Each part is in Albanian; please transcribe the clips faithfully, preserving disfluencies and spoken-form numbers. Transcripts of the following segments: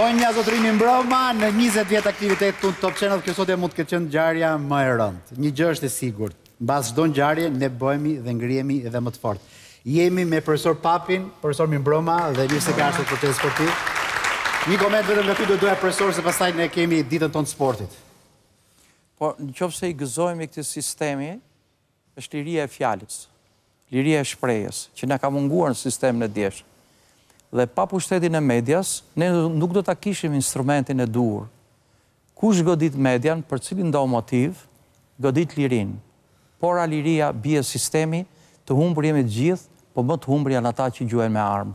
Zonja Zotrimi Mbroma, në njëzet vjetë aktivitet të Top Channel, kjo sot e mund të këtë qenë ngjarja më e rëndë. Një gjë është e sigurt. Mbas çdo ngjarje ne bëhemi dhe ngrihemi edhe më të fortë. Jemi me profesor Papin, profesor Mbroma dhe mirë se ka ardhur për të sportiv. Një koment vetëm nga ty do doja profesor, se pastaj ne kemi ditën tonë të sportit. Po, nëse i gëzojmë këtij sistemi, është liria e fjalës, liria e shprehjes, që na ka munguar në sistemin e djeshtë. Dhe pa pushtetin e medias, ne nuk do ta kishim instrumentin e duhur. Kush godit median, për cilin do motiv, godit lirin. Por a liria bie sistemi, të humbur jemi të gjithë, po më të humbur janë ata që gjuajnë me armë.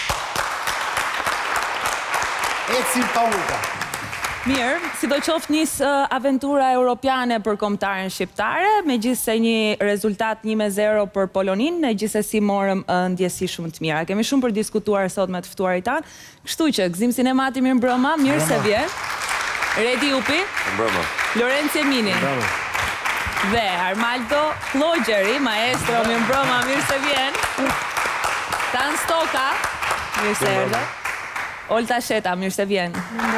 Ecim Pauluka. Mirë, si do qoftë njës aventura europiane për kombëtaren shqiptare, me gjithë se një rezultat një me zero për Polonin, në gjithë si morëm ndjesi shumë të mira. Kemi shumë për diskutuar sot me të ftuarit tanë, kështu që gëzim sinemati mirë mbrëma, mirë se vjen, Redi Upi, Lorenzo Emini, dhe Armaldo Klogjeri, maestro mirë mbrëma, mirë se vjen, Tan Stoka, mirë se erdhe, Olta Sheta, mirë se vjen.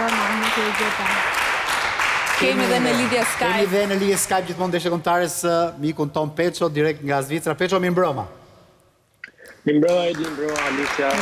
Kemi dhe në lidhje Skype. Kemi dhe në lidhje Skype gjithmonë ndeshje kombëtares mikun Tom Peço, direkt nga Zvicra. Peço, mi mbrëma. Mi mbrëma, Edi, mbrëma, Alicia.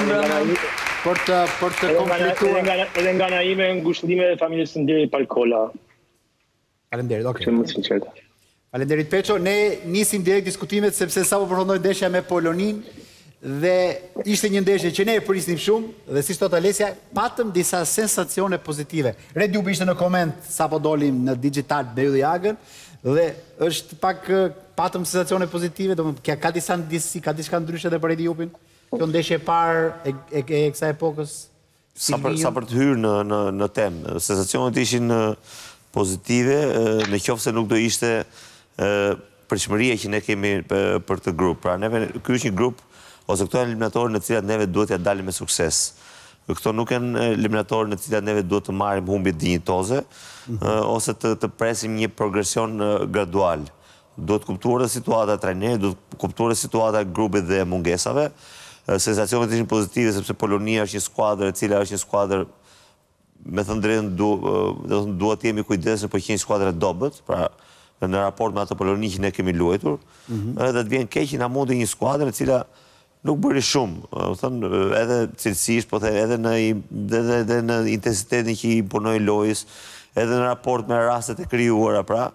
Për të për të kompletuar. Edhe nga na ime, ngushëllime dhe familjes së nderit Palkola. Faleminderit, okay. Shumë të sinqerta. Faleminderit Peço. Ne nisim direkt diskutimet sepse sapo përfundoi ndeshja me Polonin. Dhe ishte një ndeshje që ne e prisnim shumë dhe si thot Alesia, patëm disa sensacione pozitive. Redi Upi ishte në koment sapo dolim në digital me Ylli Agën dhe është pak patëm sensacione pozitive, domethënë ka disa ndjesi, ka diçka ndryshe edhe për Redi Upin. Kjo ndeshje e parë e, e, e kësaj epokës. Sa për, sa për të hyrë në në në temë, sensacionet ishin pozitive, në qoftë se nuk do ishte pritshmëria që ne kemi për të grup. Pra neve ky është një grup ose këto janë eliminatorë në cilat neve duhet ja dalim me sukses. Këto nuk janë eliminatorë në cilat neve duhet të marrim humbje dinjitoze, ose të, të presim një progresion gradual. Duhet kuptuar dhe situata e trajnerit, duhet kuptuar dhe situata e grupit dhe mungesave. Sensacionet ishin pozitive sepse Polonia është një skuadër e cila është një skuadër, me thënë drejtën, duhet të jemi kujdesshëm, por që një skuadër e dobët, pra në raport me atë Poloni që ne kemi luajtur, dhe të vjen keq që na mundi një skuadër e cila nuk bëri shumë, thënë, edhe cilësisht, po thënë, edhe në, edhe, edhe në intensitetin që i imponoi lojës, edhe në raport me rastet e krijuara, pra,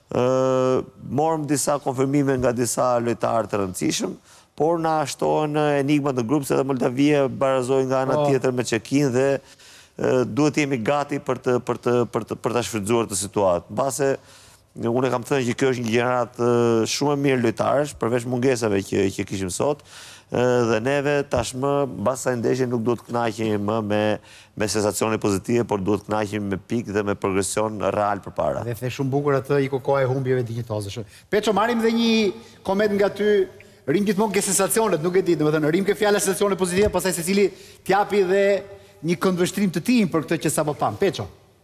ë morëm disa konfirmime nga disa lojtarë të rëndësishëm, por na shtohen enigmat në grup se edhe Moldavia barazoi nga ana tjetër me Çekin dhe ë, duhet të jemi gati për të për të për të për ta shfrytzuar të situatë. Mbase unë kam thënë që kjo është një gjenerat shumë e mirë lojtarësh, përveç mungesave që që kishim sot. Dhe neve tashmë mbas kësaj ndeshje nuk duhet të kënaqemi më me me sensacione pozitive, por duhet të kënaqemi me pikë dhe me progresion real përpara. Dhe the shumë bukur atë i kokoa e humbjeve dinjitoze. Peço, marrim dhe një koment nga ty. Rim gjithmonë ke sensacionet, nuk e di, domethënë rim ke fjala sensacione pozitive, pastaj secili t'japi dhe një këndvështrim të tij për këtë që sapo pam. Peço.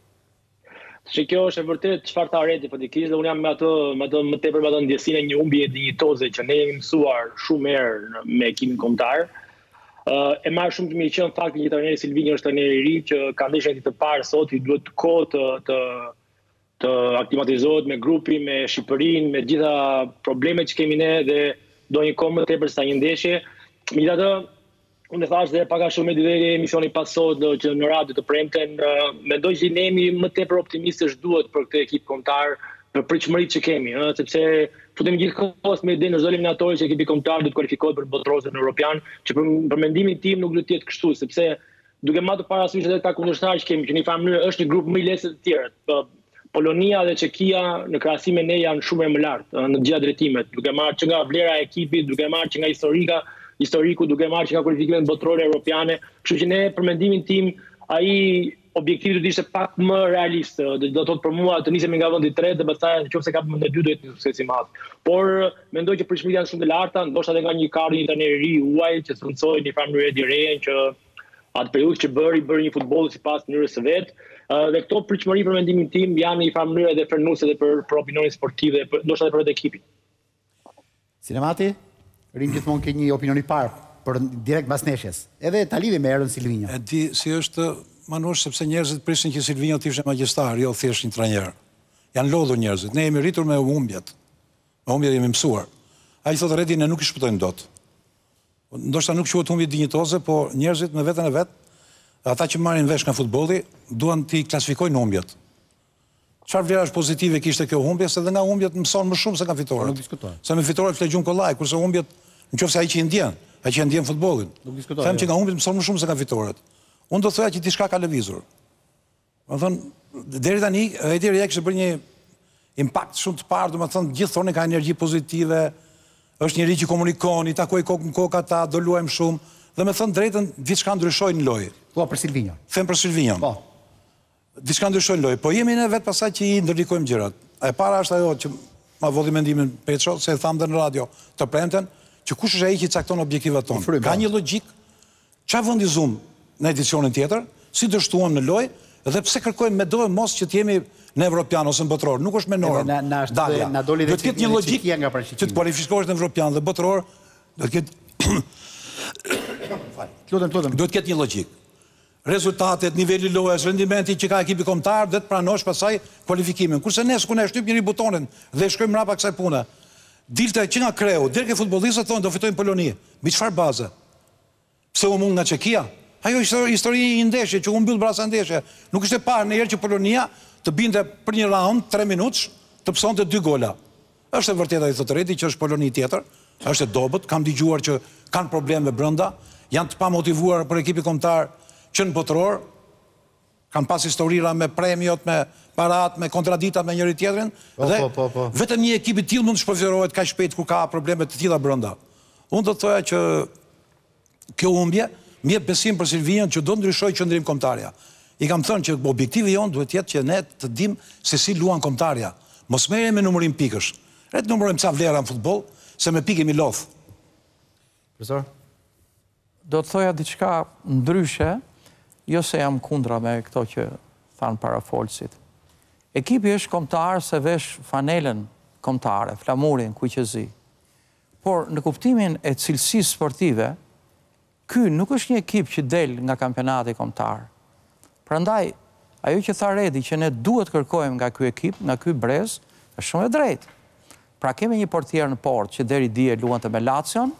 Që kjo është e vërtet çfarë ta rreti fatikisht dhe unë jam me atë me atë më tepër me atë ndjesinë e një humbje dinjitoze që ne jemi mësuar shumë herë me ekipin kombëtar. Uh, e marr shumë të mirë qenë fakti që trajneri Silvinjo është trajner i ri që ka ndeshjen të parë sot, i duhet kohë të të të aklimatizohet me grupin, me Shqipërinë, me gjitha problemet që kemi ne dhe do një kohë më tepër sa një ndeshje. Megjithatë, unë e thash dhe paka shumë edhe emisioni pas sot që në radio të premten, mendoj që ne jemi më tepër optimistësh duhet për këtë ekip kombëtar, për pritshmëritë që kemi, ëh, sepse futem gjithkohës me idenë çdo eliminator që ekipi kombëtar do të kualifikohet për botrorën europian, që për, për mendimin tim nuk do të jetë kështu, sepse duke marrë parasysh edhe ta kundërshtarë që kemi, që në një farë mënyrë është një grup më i lehtë se të tjerët. Polonia dhe Çekia në krahasim me ne janë shumë më lartë në të gjitha drejtimet, duke marrë që nga vlera e ekipit, duke marrë që nga historika historiku duke marrë që ka kualifikimin botrore europiane, kështu që ne për mendimin tim ai objektivi do të ishte pak më realist, do të thotë për mua të nisemi nga vendi i tretë dhe pastaj nëse ka vendi i dytë do të jetë sukses i madh. Por mendoj që pritshmëritë janë shumë të larta, ndoshta edhe nga një kadër një trajner i ri huaj që thonë në farë mënyrë dirën që atë periudhë që bëri bëri një futboll sipas mënyrës së vet. Dhe këto pritshmëri për mendimin tim janë në një farë mënyrë edhe frenuese edhe për për opinionin sportiv dhe ndoshta edhe për vetë ekipin. Sinemati? Rim gjithmonë ke një opinion i parë për direkt mbas ndeshjes. Edhe ta lidhim me erën Silvinjo. E di si është Manush, sepse njerëzit prishin që Silvinho të ishte magjistar, jo thjesht një trajner. Janë lodhur njerëzit. Ne jemi rritur me humbjet. Me humbjet jemi mësuar. Ai thotë Redi, ne nuk i shpëtojmë dot. Ndoshta nuk quhet humbje dinjitoze, po njerëzit me veten e vet, ata që marrin vesh nga futbolli, duan t'i klasifikojnë humbjet. Çfarë vlerash pozitive kishte kjo humbje, se edhe nga humbjet mëson më shumë se nga fitoret. Nuk diskutoj. Se me fitoret flet gjumë kollaj, kurse humbjet, nëse ai që i ndjen, ai që ndjen futbollin. Nuk diskutoj. Them që nga humbjet mëson më shumë se nga fitoret. Unë do thoya që diçka ka lëvizur. Do thon deri tani Edi Rria kishte bërë një impakt shumë të parë, do të thonë gjithë thonë ka energji pozitive, është njëri që komunikon, i takoj kokë në kokë ata, do luajmë shumë, dhe me thënë drejtën diçka ndryshoi në lojë. Po për Silvinho. Them për Silvinho. Po. Diçka ndryshoi në lojë, po jemi ne vetë pasaj që i ndërlikojmë gjërat. E para është ajo që ma vodhi mendimin Petro, se e thamë dhe në radio të premten, që kush është ai që cakton objektivat tonë. Ka një logjik, çfarë vendi zoom në edicionin tjetër, si dështuam në lojë, dhe pse kërkojmë me dorë mos që të jemi në evropian ose në botror, nuk është me normë. Dalja. Do të ketë një logjik që të kualifikohesh në evropian dhe botror, do të ketë Lutem, lutem. Do të ketë një logjik. Rezultatet, niveli i lojës, rendimenti që ka ekipi kombëtar, dhe të pranosh pasaj kualifikimin. Kurse ne s'ku ne shtyp njëri butonin dhe shkojmë mbrapa kësaj pune. Dilte që nga kreu, deri ke futbollistët thonë do fitojnë Poloni. Mbi çfarë baze? Pse u mund nga Çekia? Ajo është histori e një ndeshje që u mbyll brasa ndeshje. Nuk është e parë në herë që Polonia të binte për një raund tre minutësh të psonte dy gola. Është e vërtetë ai thotë Redi që është Poloni tjetër, është e dobët, kam dëgjuar që kanë probleme brenda, janë të pamotivuar për ekipi kombëtar që në botror, kanë pas historira me premiot, me parat, me kontraditat me njëri tjetrin, dhe vetëm një ekip i tillë mund të shpërfillerohet kaq shpejt kur ka probleme të tilla brenda. Unë do të thoya që kjo humbje më jep besim për Silvinho që do ndryshojë qendrim kombëtarja. I kam thënë që objektivi jon duhet jetë që ne të dim se si luan kombëtarja. Mos merrem me numërim pikësh. Le të numërojmë ca vlera në futboll, se me pikë jemi lodh. Profesor? Do të thoja diçka ndryshe, jo se jam kundra me këto që thanë parafolësit. Ekipi është kombëtar se vesh fanelen kombëtare, flamurin, kuqezi. Por në kuptimin e cilësisë sportive, ky nuk është një ekip që del nga kampionati kombëtar. Prandaj, ajo që tha Redi që ne duhet kërkojmë nga ky ekip, nga ky brez, është shumë e drejtë. Pra kemi një portier në port që deri dje luante me Lacion,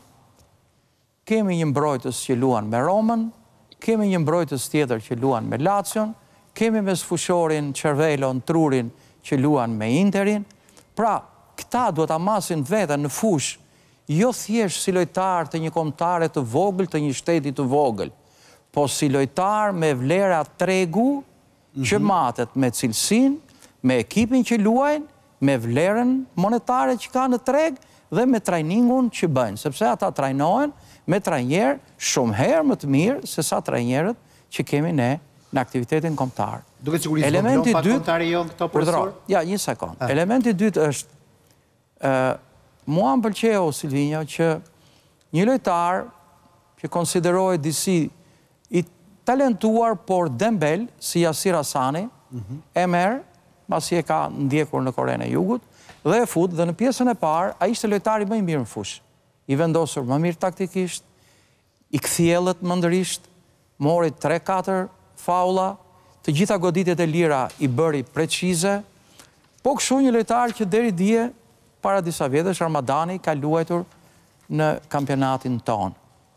kemi një mbrojtës që luan me Romën, kemi një mbrojtës tjetër që luan me Lacion, kemi me sfushorin, Cervelon, Trurin që luan me Interin. Pra, këta duhet ta masin veten në fush, jo thjesht si lojtar të një kombëtare të vogël, të një shteti të vogël, po si lojtar me vlera tregu që matet me cilësin, me ekipin që luajnë, me vlerën monetare që ka në treg dhe me trajningun që bëjnë, sepse ata trajnohen me trajner shumë herë më të mirë se sa trajnerët që kemi ne në aktivitetin kombëtar. Duke sigurisht vogëlon pa kombëtari jon këto profesor? Ja, një sekond. Elementi i dytë është mua më pëlqeu Silvinho që një lojtar që konsiderohet disi i talentuar, por dembel, si Yasir Hasani, e merr, pasi e ka ndjekur në Korenë e Jugut, dhe e fut, dhe në pjesën e parë, ai ishte lojtari më i mirë në fushë. I vendosur më mirë taktikisht, i kthjellët mëndërisht, mori tre katër faula, të gjitha goditjet e lira i bëri precize, po kështu një lojtar që deri dje, para disa vjetësh, Ramadani ka luajtur në kampionatin tonë.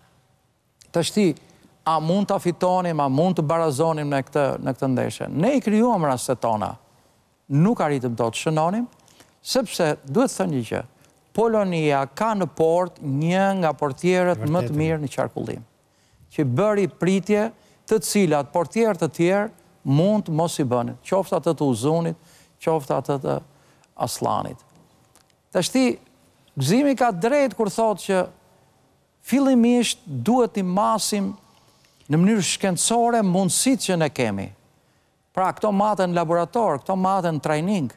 Të shti, a mund të fitonim, a mund të barazonim në këtë, në këtë ndeshje. Ne i krijuam rastet tona, nuk arritëm do të shënonim, sepse duhet thënë një që Polonia ka në port një nga portierët më të mirë në qarkullim, që bëri pritje të cilat portierët të tjerë mund të mos i bënin, qoftë atë të Uzunit, qoftë atë të Aslanit. Të shti, Gëzimi ka drejt kur thotë që fillimisht duhet i masim në mënyrë shkencore mundësit që ne kemi. Pra, këto maten në laborator, këto maten në trajning.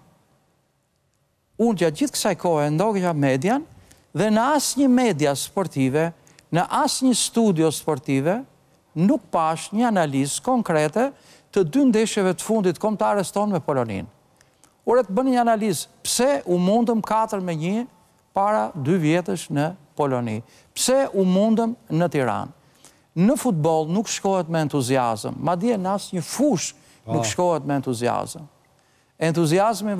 Unë gjatë gjithë kësaj kohë e ndogja median dhe në asë një media sportive, në asë një studio sportive, nuk pash një analizë konkrete të dy ndeshjeve të fundit kombëtares tonë me Poloninë. Ure të bëni një analizë, pse u mundëm katër me një para dy vjetësh në Poloni? Pse u mundëm në Tiranë? në futbol nuk shkohet me entuziazëm, madje në asnjë një fush nuk shkohet me entuziazëm. Entuziazmi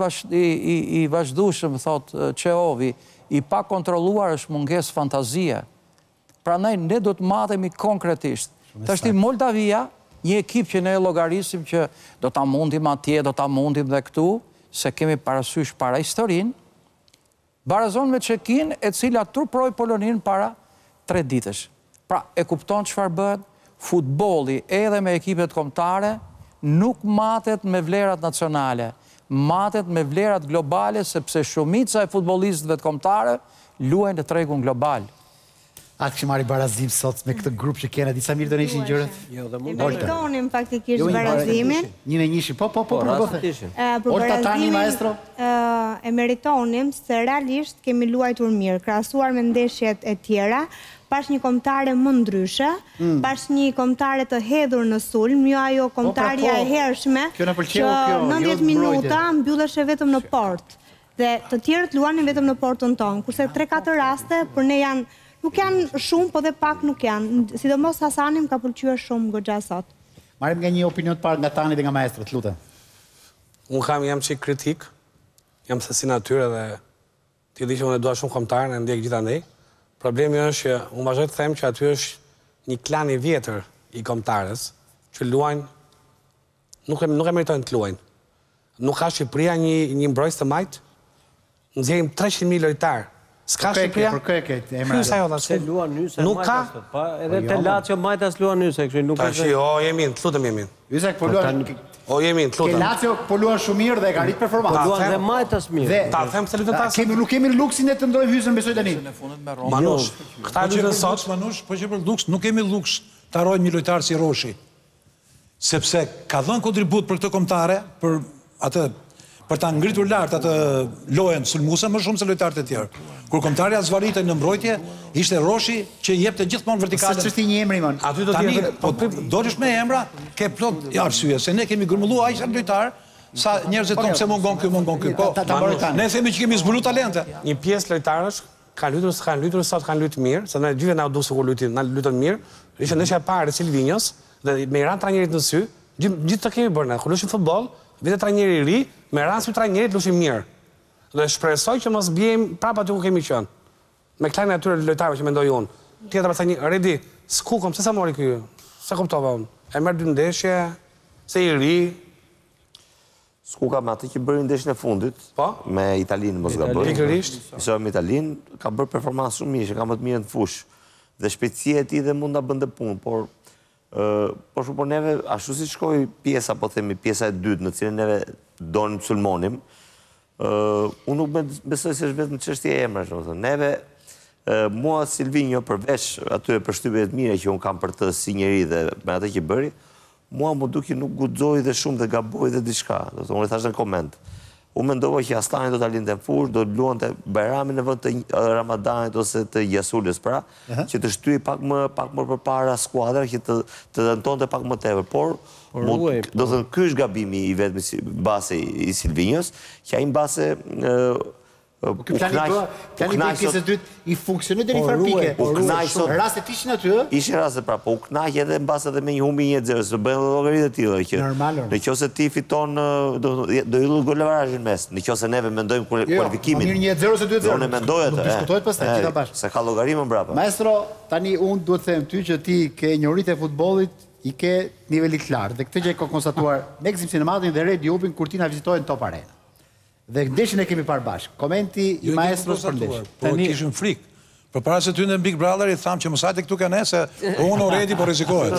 i vazhdueshëm, thot Çehovi, i pa kontrolluar është mungesë fantazie. Prandaj ne do të matemi konkretisht. Tashti Moldavia, një ekip që ne llogarisim që do ta mundim atje, do ta mundim dhe këtu, se kemi parasysh para historinë, barazon me Çekin, e cila turproi Polonin para tre ditësh. Pra, e kupton çfarë bëhet? Futbolli edhe me ekipet kombëtare nuk matet me vlerat nacionale, matet me vlerat globale, sepse shumica e futbollistëve të kombëtare luajnë në tregun global. A kështë marri barazim sot me këtë grup që kena, disa mirë do në ishin gjërët? E meritonim faktikisht barazimin. Një në njëshin, po, po, po, po, po. Për barazimin e meritonim se realisht kemi luajtur mirë, krahasuar me ndeshjet e tjera, pash një kombëtare më ndryshe, pash një kombëtare të hedhur në sulm, jo ajo kombëtarja e hershme, që nëntëdhjetë minuta mbylleshe vetëm në port, dhe të tjerët luanin vetëm në portën tonë, kurse tre katër raste për ne janë nuk janë shumë, po dhe pak nuk janë. Sidomos Hasanim ka pëlqyer shumë goxha sot. Marrim nga një opinion të parë nga Tani dhe nga maestro, të lutem. Unë kam jam çik kritik, jam se si natyrë dhe ti di që unë dua shumë kombëtarën, e ndjek gjithandej. Problemi është që unë vazhdoj të them që aty është një klan i vjetër i kombëtarës që luajnë nuk e nuk e meritojnë të luajnë. Nuk ka Shqipëria një një mbrojtës të majt, nxjerrim treqind mijë lojtar. Ska Shqipëria? Për kërke, e mërë. Hysa jo dhe Se luan nyse Nuk ka? Edhe te Lazio majtas luan nyse, kështu nuk është. Tashi, o Jemin, të lutem Jemin. Ysak po luan. O Jemin, të lutem. Ke Lazio po luan shumë mirë dhe ka rrit performancë. Po luan dhe majtas mirë. Ta them se lutem tas. Kemi nuk kemi luksin e të ndrojmë hysën besoj tani. Manush, këta lutem sot, Manush, po që për luks, nuk kemi luks të harrojmë një lojtar si Roshi. Sepse ka dhënë kontribut për këtë kombëtare, për atë për ta ngritur lart atë lojën sulmuese më shumë se lojtarët e tjerë. Kur kombëtarja zvarritej në mbrojtje, ishte Roshi që jepte gjithmonë vertikalen. Sa ç'është një emri mon. Aty do të jetë po dolesh me emra, ke plot arsye se ne kemi grumulluar aq lojtar sa njerëzit thonë se mungon ky, mungon ky. Po, ne themi që kemi zbuluar talente. Një pjesë lojtarësh kanë luajtur, s'kan luajtur sot, kanë luajtur mirë, se ne gjithë na u dusi kur luajtin, na luajtën mirë. Ishte ndeshja e parë e Silvinjos dhe me ran trajnerit në sy, gjithë të kemi bërë ne, kur luajmë futboll, vete trajneri i ri, me ran sy trajnerit luajmë mirë. Dhe shpresoj që mos bijmë prapë aty ku kemi qenë. Me klanin atyre lojtarëve që mendoj unë. Tjetër pastaj një Redi, s'kukom, se sa mori ky? Sa kuptova unë? E merr dy ndeshje, se i ri. Skuka me atë që bëri ndeshjen e fundit, po? Me Italinë mos gaboj. Pikërisht. Iso me Italinë ka bërë performancë shumë mirë, ka më të mirë në fush. Dhe shpejtësia e tij dhe mund ta bënte punë, por ë por shumë por neve ashtu si shkoi pjesa, po themi pjesa e dytë në cilën neve donim të sulmonim. Uh, unë nuk besoj se është vetëm çështje e emrash, domethënë. Neve uh, mua Silvinjo përveç atyre përshtypjeve të mira që unë kam për të si njeri dhe me atë që bëri, mua më duki nuk guxoi dhe shumë dhe gaboi dhe diçka. Domethënë unë e thash në koment. Unë mendova që Astani do ta linte në fushë, do luante Bajramin në vend të Ramadanit ose të Jasulës, pra, uh-huh. që të shtyej pak më pak më përpara skuadra që të të dëntonte pak më tepër, por Mund, do të thënë, ky është gabimi i vetëm base i Silvinjos, që ai mbase Ky plani plani i pjesës së dytë i funksionoi deri në farë pike. Rastet ishin aty, ë? Ishin raste pra, po u knaq edhe mbase edhe me një humbi një zero, se bën llogaritë të tilla që nëse ti fiton do do i lut golarazhin mes. Nëse neve mendojmë kualifikimin. Mirë një zero se dy zero. Unë mendoj atë. Diskutohet pastaj gjithë bashkë. Se ka llogari më mbrapa. Maestro, tani unë duhet të them ty që ti ke njohuritë e futbollit i ke nivelit të lartë. Dhe këtë gjë ka konstatuar Maxim Sinematin dhe Red Jupin kur ti na vizitojnë Top Arena. Dhe ndeshjen e kemi parë bashkë. Komenti i maestros për ndeshjen. Po kishim frikë. Përpara se ty në Big Brother i tham që mos hajde këtu kanë se unë already po rrezikohet.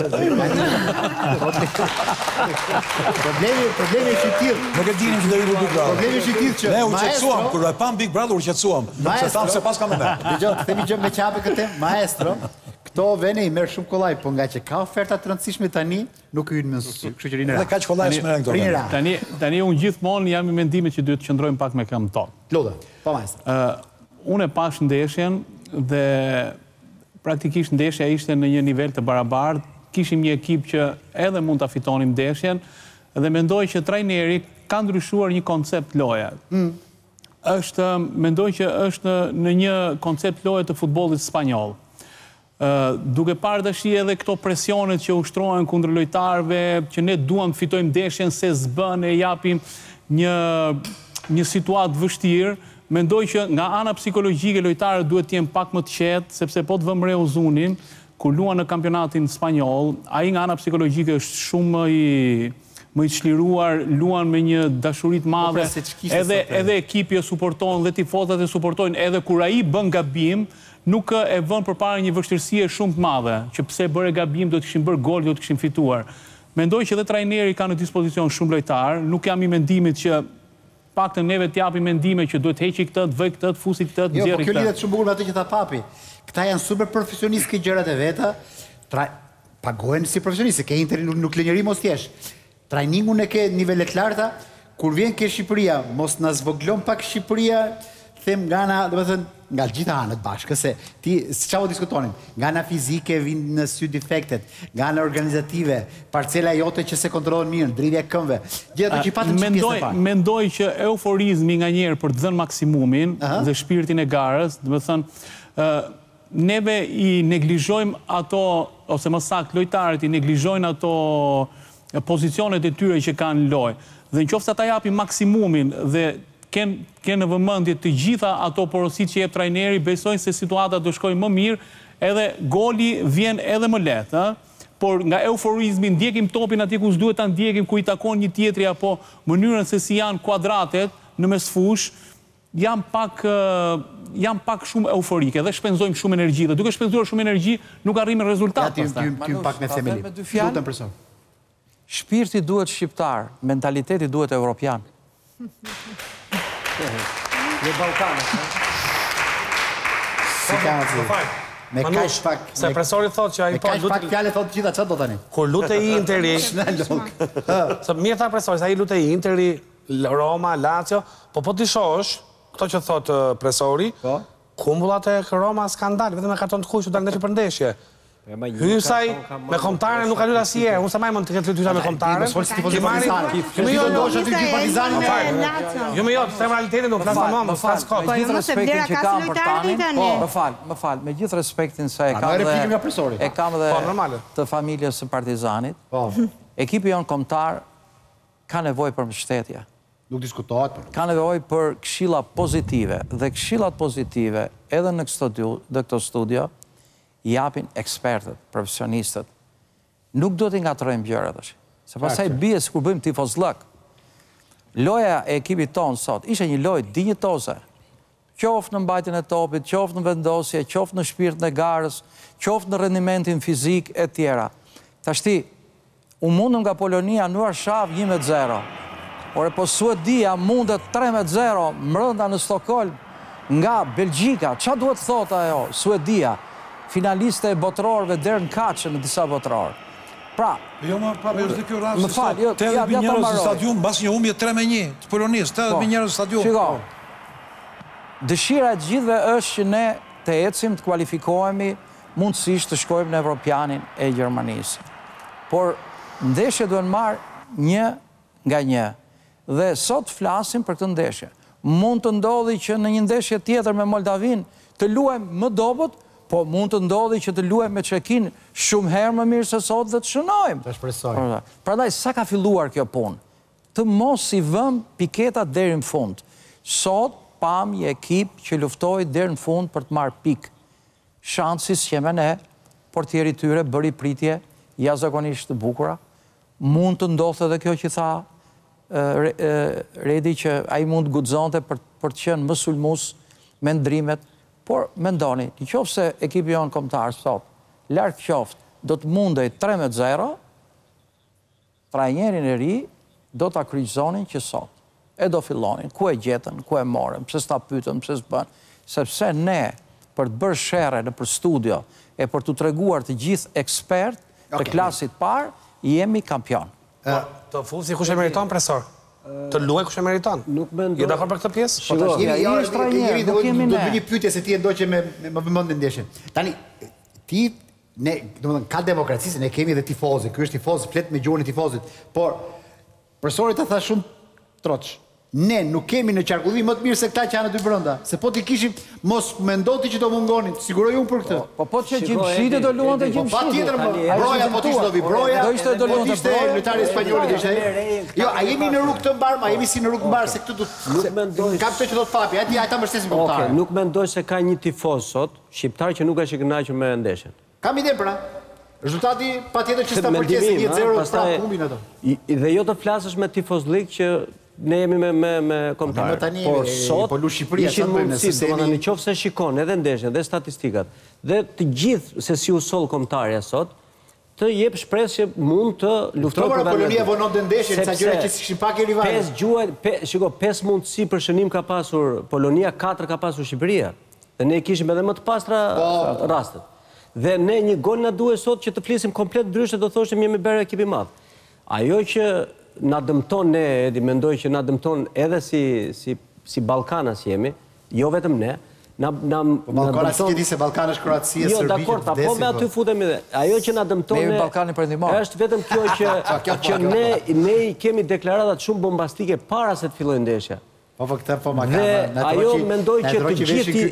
Problemi, problemi është i tillë. Nuk e dinim që do i Big Brother. Problemi është i tillë që ne u qetësuam kur e pam Big Brother u qetësuam. Se tham se pas kam më. Dgjoj, themi gjë me qape këtë, maestro. Këto vene i merr shumë kollaj, po nga që ka oferta të rëndësishme tani, nuk hyn më kështu që rinë. Dhe kaq kollaj më këto. Tani tani unë gjithmonë jam i mendimit që duhet të qëndrojmë pak me këmbë tonë. Lutem. Po maestro. Ë, unë e pash ndeshjen dhe praktikisht ndeshja ishte në një nivel të barabartë. Kishim një ekip që edhe mund ta fitonim ndeshjen dhe mendoj që trajneri ka ndryshuar një koncept loje. Mm. Është mendoj që është në një koncept loje të futbollit spanjoll. duke parë tash edhe këto presionet që ushtrohen kundër lojtarëve, që ne duam të fitojmë ndeshjen se s'bën e japim një një situatë vështirë, mendoj që nga ana psikologjike lojtarët duhet të jenë pak më të qetë, sepse po të vëmë re Uzunin, kur luan në kampionatin spanjoll, ai nga ana psikologjike është shumë më i më i çliruar, luan me një dashuri të madhe, edhe edhe ekipi e suporton dhe tifozat e suportojnë, edhe kur ai bën gabim, nuk e vën përpara një vështirësie shumë të madhe, që pse bëre gabim do të kishin bërë gol, do të kishin fituar. Mendoj që edhe trajneri ka në dispozicion shumë lojtar, nuk jam i mendimit që pak të neve t'japi mendime që duhet heqi këtë, të vëj këtë, të fusi këtë, të nxjerrë këtë. Jo, po kjo lidhet shumë bukur me atë që tha papi. Këta janë super profesionistë këtë gjërat e veta, pagohen si profesionistë, ke Interi nuk lënjëri mos t'jesh. Trajningun e ke nivellet larta, kur vjen ke Shqipëria, mos na zvoglon pak Shqipëria, them nga na, do të thënë, nga gjitha anët bashkë, se ti, si çfarë diskutonim, nga ana fizike vinë në sy defektet, nga ana organizative, parcela jote që se kontrollon mirë, dridhja e këmbëve, gjithë ato që patëm që pjesë të parë. Mendoj që euforizmi nga njerë për të dhënë maksimumin dhe shpirtin e garës, do të thënë, neve i neglizhojmë ato, ose më saktë lojtarët i neglizhojnë ato pozicionet e tyre që kanë lojë. Dhe në qoftë se ata japin maksimumin dhe kenë në vëmendje të gjitha ato porosit që jep trajneri, besojnë se situata do shkojnë më mirë, edhe goli vjen edhe më lehtë, por nga euforizmi ndjekim topin atje ku s'duhet ta ndjekim, ku i takon një tjetri apo mënyrën se si janë kuadratet në mes fush, jam pak jam pak shumë euforike dhe shpenzojmë shumë energji dhe duke shpenzuar shumë energji nuk arrijmë rezultat. Ja ti pak me themeli. Lutem person. Shpirti duhet shqiptar, mentaliteti duhet evropian. Në Ballkanë. Si ka atë? Me kaq pak. Se profesori thotë që ai po lutet. Me kaq pak fjalë thotë gjitha çfarë do tani? Kur lutej Interi, se mirë tha profesori, se ai lutej Interi, Roma, Lazio, po po ti shohësh këto që thotë profesori, kumbullat e Roma skandal, vetëm me karton të kuq u dalë ndeshje për ndeshje. Hysaj me kombëtare nuk ka luajtur asnjëherë. Unë sa më mund të ketë luajtur me kombëtare. Ti marri. Ti do ndosh aty gjithë Partizanin. Jo më jo, them realitetin nuk flas tamam, më flas kot. Me gjithë respektin që kam për tanin. Po, më fal, më fal, me gjithë respektin se e kam dhe e kam dhe të familjes së Partizanit. Po. Ekipi jon kombëtar ka nevojë për mbështetje. Nuk diskutohet. Ka nevojë për këshilla pozitive dhe këshillat pozitive edhe në këtë studio i japin ekspertët, profesionistët. Nuk do t'i ngatrojmë gjërat tash. Se pastaj bie sikur bëjmë tifozllëk. Loja e ekipit tonë sot ishte një lojë dinjitoze. Qoftë në mbajtjen e topit, qoftë në vendosje, qoftë në shpirtin e garës, qoftë në rendimentin fizik e tjera. Tashti, u mundëm nga Polonia në Warszawa një me zero. Ore po Suedia mundet tre me zero mbrënda në Stockholm nga Belgjika. Ç'a duhet thotë ajo? Suedia finaliste e botërorëve deri në kaçë në disa botërorë. Pra, jo më pa është dhe kjo rast. Më fal, jo, ja ja ta marrë. Stadium mbas një humbje tre me një të Polonisë, tetëdhjetë mijë njerëz në stadium. Shiko. Dëshira e të gjithëve është që ne të ecim, të kualifikohemi, mundësisht të shkojmë në Evropianin e Gjermanisë. Por ndeshje duhen marrë një nga një. Dhe sot flasim për këtë ndeshje. Mund të ndodhi që në një ndeshje tjetër me Moldavin të luajmë më dobët, po mund të ndodhi që të luajmë me Çekin shumë herë më mirë se sot dhe të shënojmë. Ta shpresojmë. Prandaj sa ka filluar kjo punë? Të mos i vëm piketat deri në fund. Sot pam një ekip që luftoi deri në fund për të marrë pikë. Shansi s'kemi ne, portieri tyre bëri pritje jashtëzakonisht të bukura. Mund të ndodhte edhe kjo që tha Redi që ai mund të guxonte për për të qenë më sulmues me ndrimet. Por, mendoni, në qoftë se ekipi jonë kombëtar sot, larg qoftë, do të mundej tre me zero, trajnerin e ri do ta kryqëzonin që sot. E do fillonin, ku e gjetën, ku e morën, pse s'ta pyetën, pse s'bën, sepse ne për të bërë sherrë në për studio e për t'u treguar të gjithë ekspert të klasit parë, jemi kampion. Të fusi kush e meriton profesor? Të luaj kush e meriton? Nuk mendoj. Je dakord për këtë pjesë? Po tash jemi është trajner, do të bëj një pyetje se ti e ndoqe me më vëmendje ndeshjen. Tani ti ne, domethënë ka demokracisë, ne kemi edhe tifozë, ky është tifoz, flet me gjuhën e tifozit, por profesori ta tha shumë troç. ne nuk kemi në qarkullim më të mirë se këta që janë aty brenda. Se po t'i kishim, mos mendoti që do mungonin, siguroj unë për këtë. Po po që gjimshite do luan të gjimshite. Pa tjetër, broja po t'ishtë do vi broja, po t'ishte lojtari spanjoli t'ishte. Jo, a jemi në rrugë të mbarë, a jemi si në rrugë mbarë, se këtë du... Kam të që do të fapi, ati ta mërstesim komtare. Nuk mendoj se ka një tifos sot, shqiptar që nuk është i kënaqur me ndeshjen. Kam ide pra. Rezultati pa tjetër që s'ta përqesi një zero pra humbin ato. Dhe jo të flasësh me tifozlik që ne jemi me komtarë. Por sot ishin mundësi, do në qofë se shikon edhe ndeshjen dhe statistikat, dhe të gjithë se si u sol komtarja sot, të jep shpresë që mund të luftoj për vendin. Polonia vonon të ndeshjen, sa gjëra që s'kishin pak e rivalë. Shiko, pesë mundësi për shënim ka pasur Polonia, katër ka pasur Shqipëria. Dhe ne kishim edhe më të pastra rastet. Dhe ne një gol në duhe sot që të flisim komplet ndryshe do thoshim jemi bere ekipi madh. Ajo që na dëmton ne, Edi, mendoj që na dëmton edhe si Ballkanas jemi, jo vetëm ne, Ballkana si këti se Ballkana është Kroacia, Jo, Serbi, dakor, ta po me aty futemi dhe. Ajo që na dëmton ne, është vetëm kjo që ne i kemi deklaratat shumë bombastike para se të fillojë ndeshja. Po, po, këta po ma Dhe ajo mendoj që të gjithi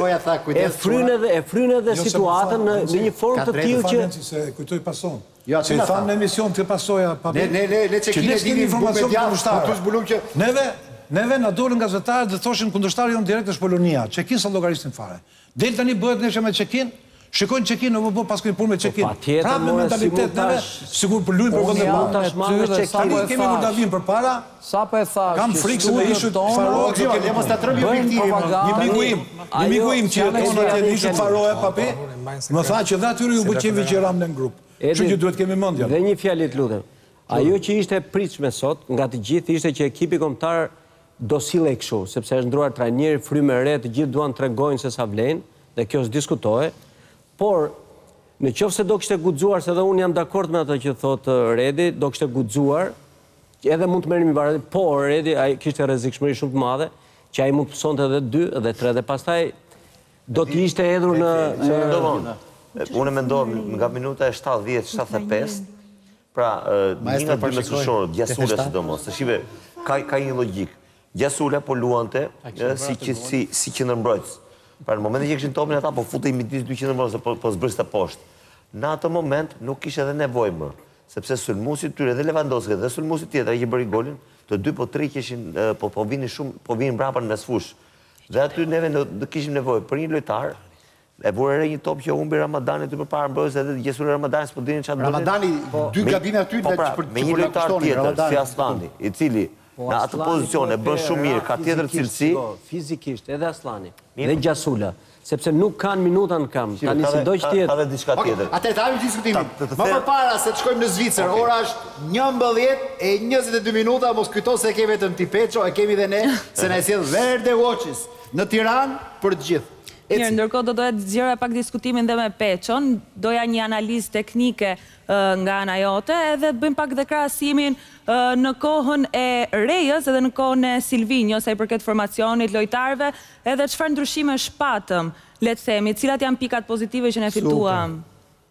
e frynë edhe situatën në një formë të tillë që... Se kujtoj pason. Se i thamë në emision të pasoja... Ne, ne, ne, ne që kine dini informacion për kundështarë. Neve, neve na dolën gazetarët dhe thoshin kundështarë jonë direkt është Polonia. Çekin sa llogarisnin fare. Del tani bëhet nesër me Çekin, shikojnë Çekin, në më pas këni punë me Çekin. Prapë me mentalitet neve, sigur për lujnë për vëndë madhe. Tani kemi Moldavin për para, kam frikë se me ishut Faroe, ne mos ta trëmbi objektivin. Një miku im, një miku im që tonë atje ishut Faroe, papi, më tha që dhe atyre ju bëqevi që ram në grupë. Që që duhet kemi mëndja. Dhe një fjallit lutem. Ajo që ishte pritshme sot, nga të gjithë, ishte që ekipi kombëtar do sille kështu, sepse është ndruar trajneri, frymë e re, të gjithë duan tregojnë se sa vlen, dhe kjo s'diskutohet. Por, në qoftë se do kishte guxuar, se dhe unë jam dakord me ato që thotë Redi, do kishte guxuar, edhe mund të merremi para, por Redi ai kishte rrezikshmëri shumë të madhe, që ai mund të pësonte edhe dy, edhe tre, dhe pastaj do të ishte hedhur në... Unë mendoj nga minuta e shtatëdhjetë shtatëdhjetë e pesë, pra një nga dy mesfushorët, Gjasula sidomos, se shive, ka një logjik. Gjasula po luante si qendërmbrojtës. Pra në momentin që kishin topin ata, po futej midis dy qendërmbrojtës, po zbriste poshtë. Në atë moment nuk kishte edhe nevojë më, sepse sulmuesi tyre dhe Lewandowski dhe sulmuesi tjetër që bëri golin, të dy po tre kishin po po vinin shumë, po vinin mbrapa në mesfush. Dhe aty neve do kishim nevojë për një lojtar. E vure re një top që humbi Ramadani ty përpara mbrojtës edhe Gjesuri Ramadani s'po dinin çfarë bënin. Ramadani dy gabime aty me një lojtar tjetër si Aslani, i cili në atë pozicion e bën shumë mirë, ka tjetër cilësi. Fizikisht edhe Aslani dhe Gjasula, sepse nuk kanë minuta në kamp. Tani si do që tjetër. Ka dhe diçka tjetër. Atëherë ta hapim diskutimin. Më përpara se të shkojmë në Zvicër, ora është njëmbëdhjetë e njëzet e dy minuta, mos kujto se ke vetëm ti Peço, e kemi dhe ne, se na e sjell Verde Watches në Tiranë për të gjithë. Mirë, ndërkohë do dohet zgjeroja pak diskutimin dhe me Peçon, doja një analizë teknike nga ana jote, edhe bëjmë pak dhe krahasimin në kohën e Rejës edhe në kohën e Silvinjo, sa i përket formacionit, lojtarëve, edhe çfarë ndryshime shpatëm, le të themi, cilat janë pikat pozitive që ne fituam.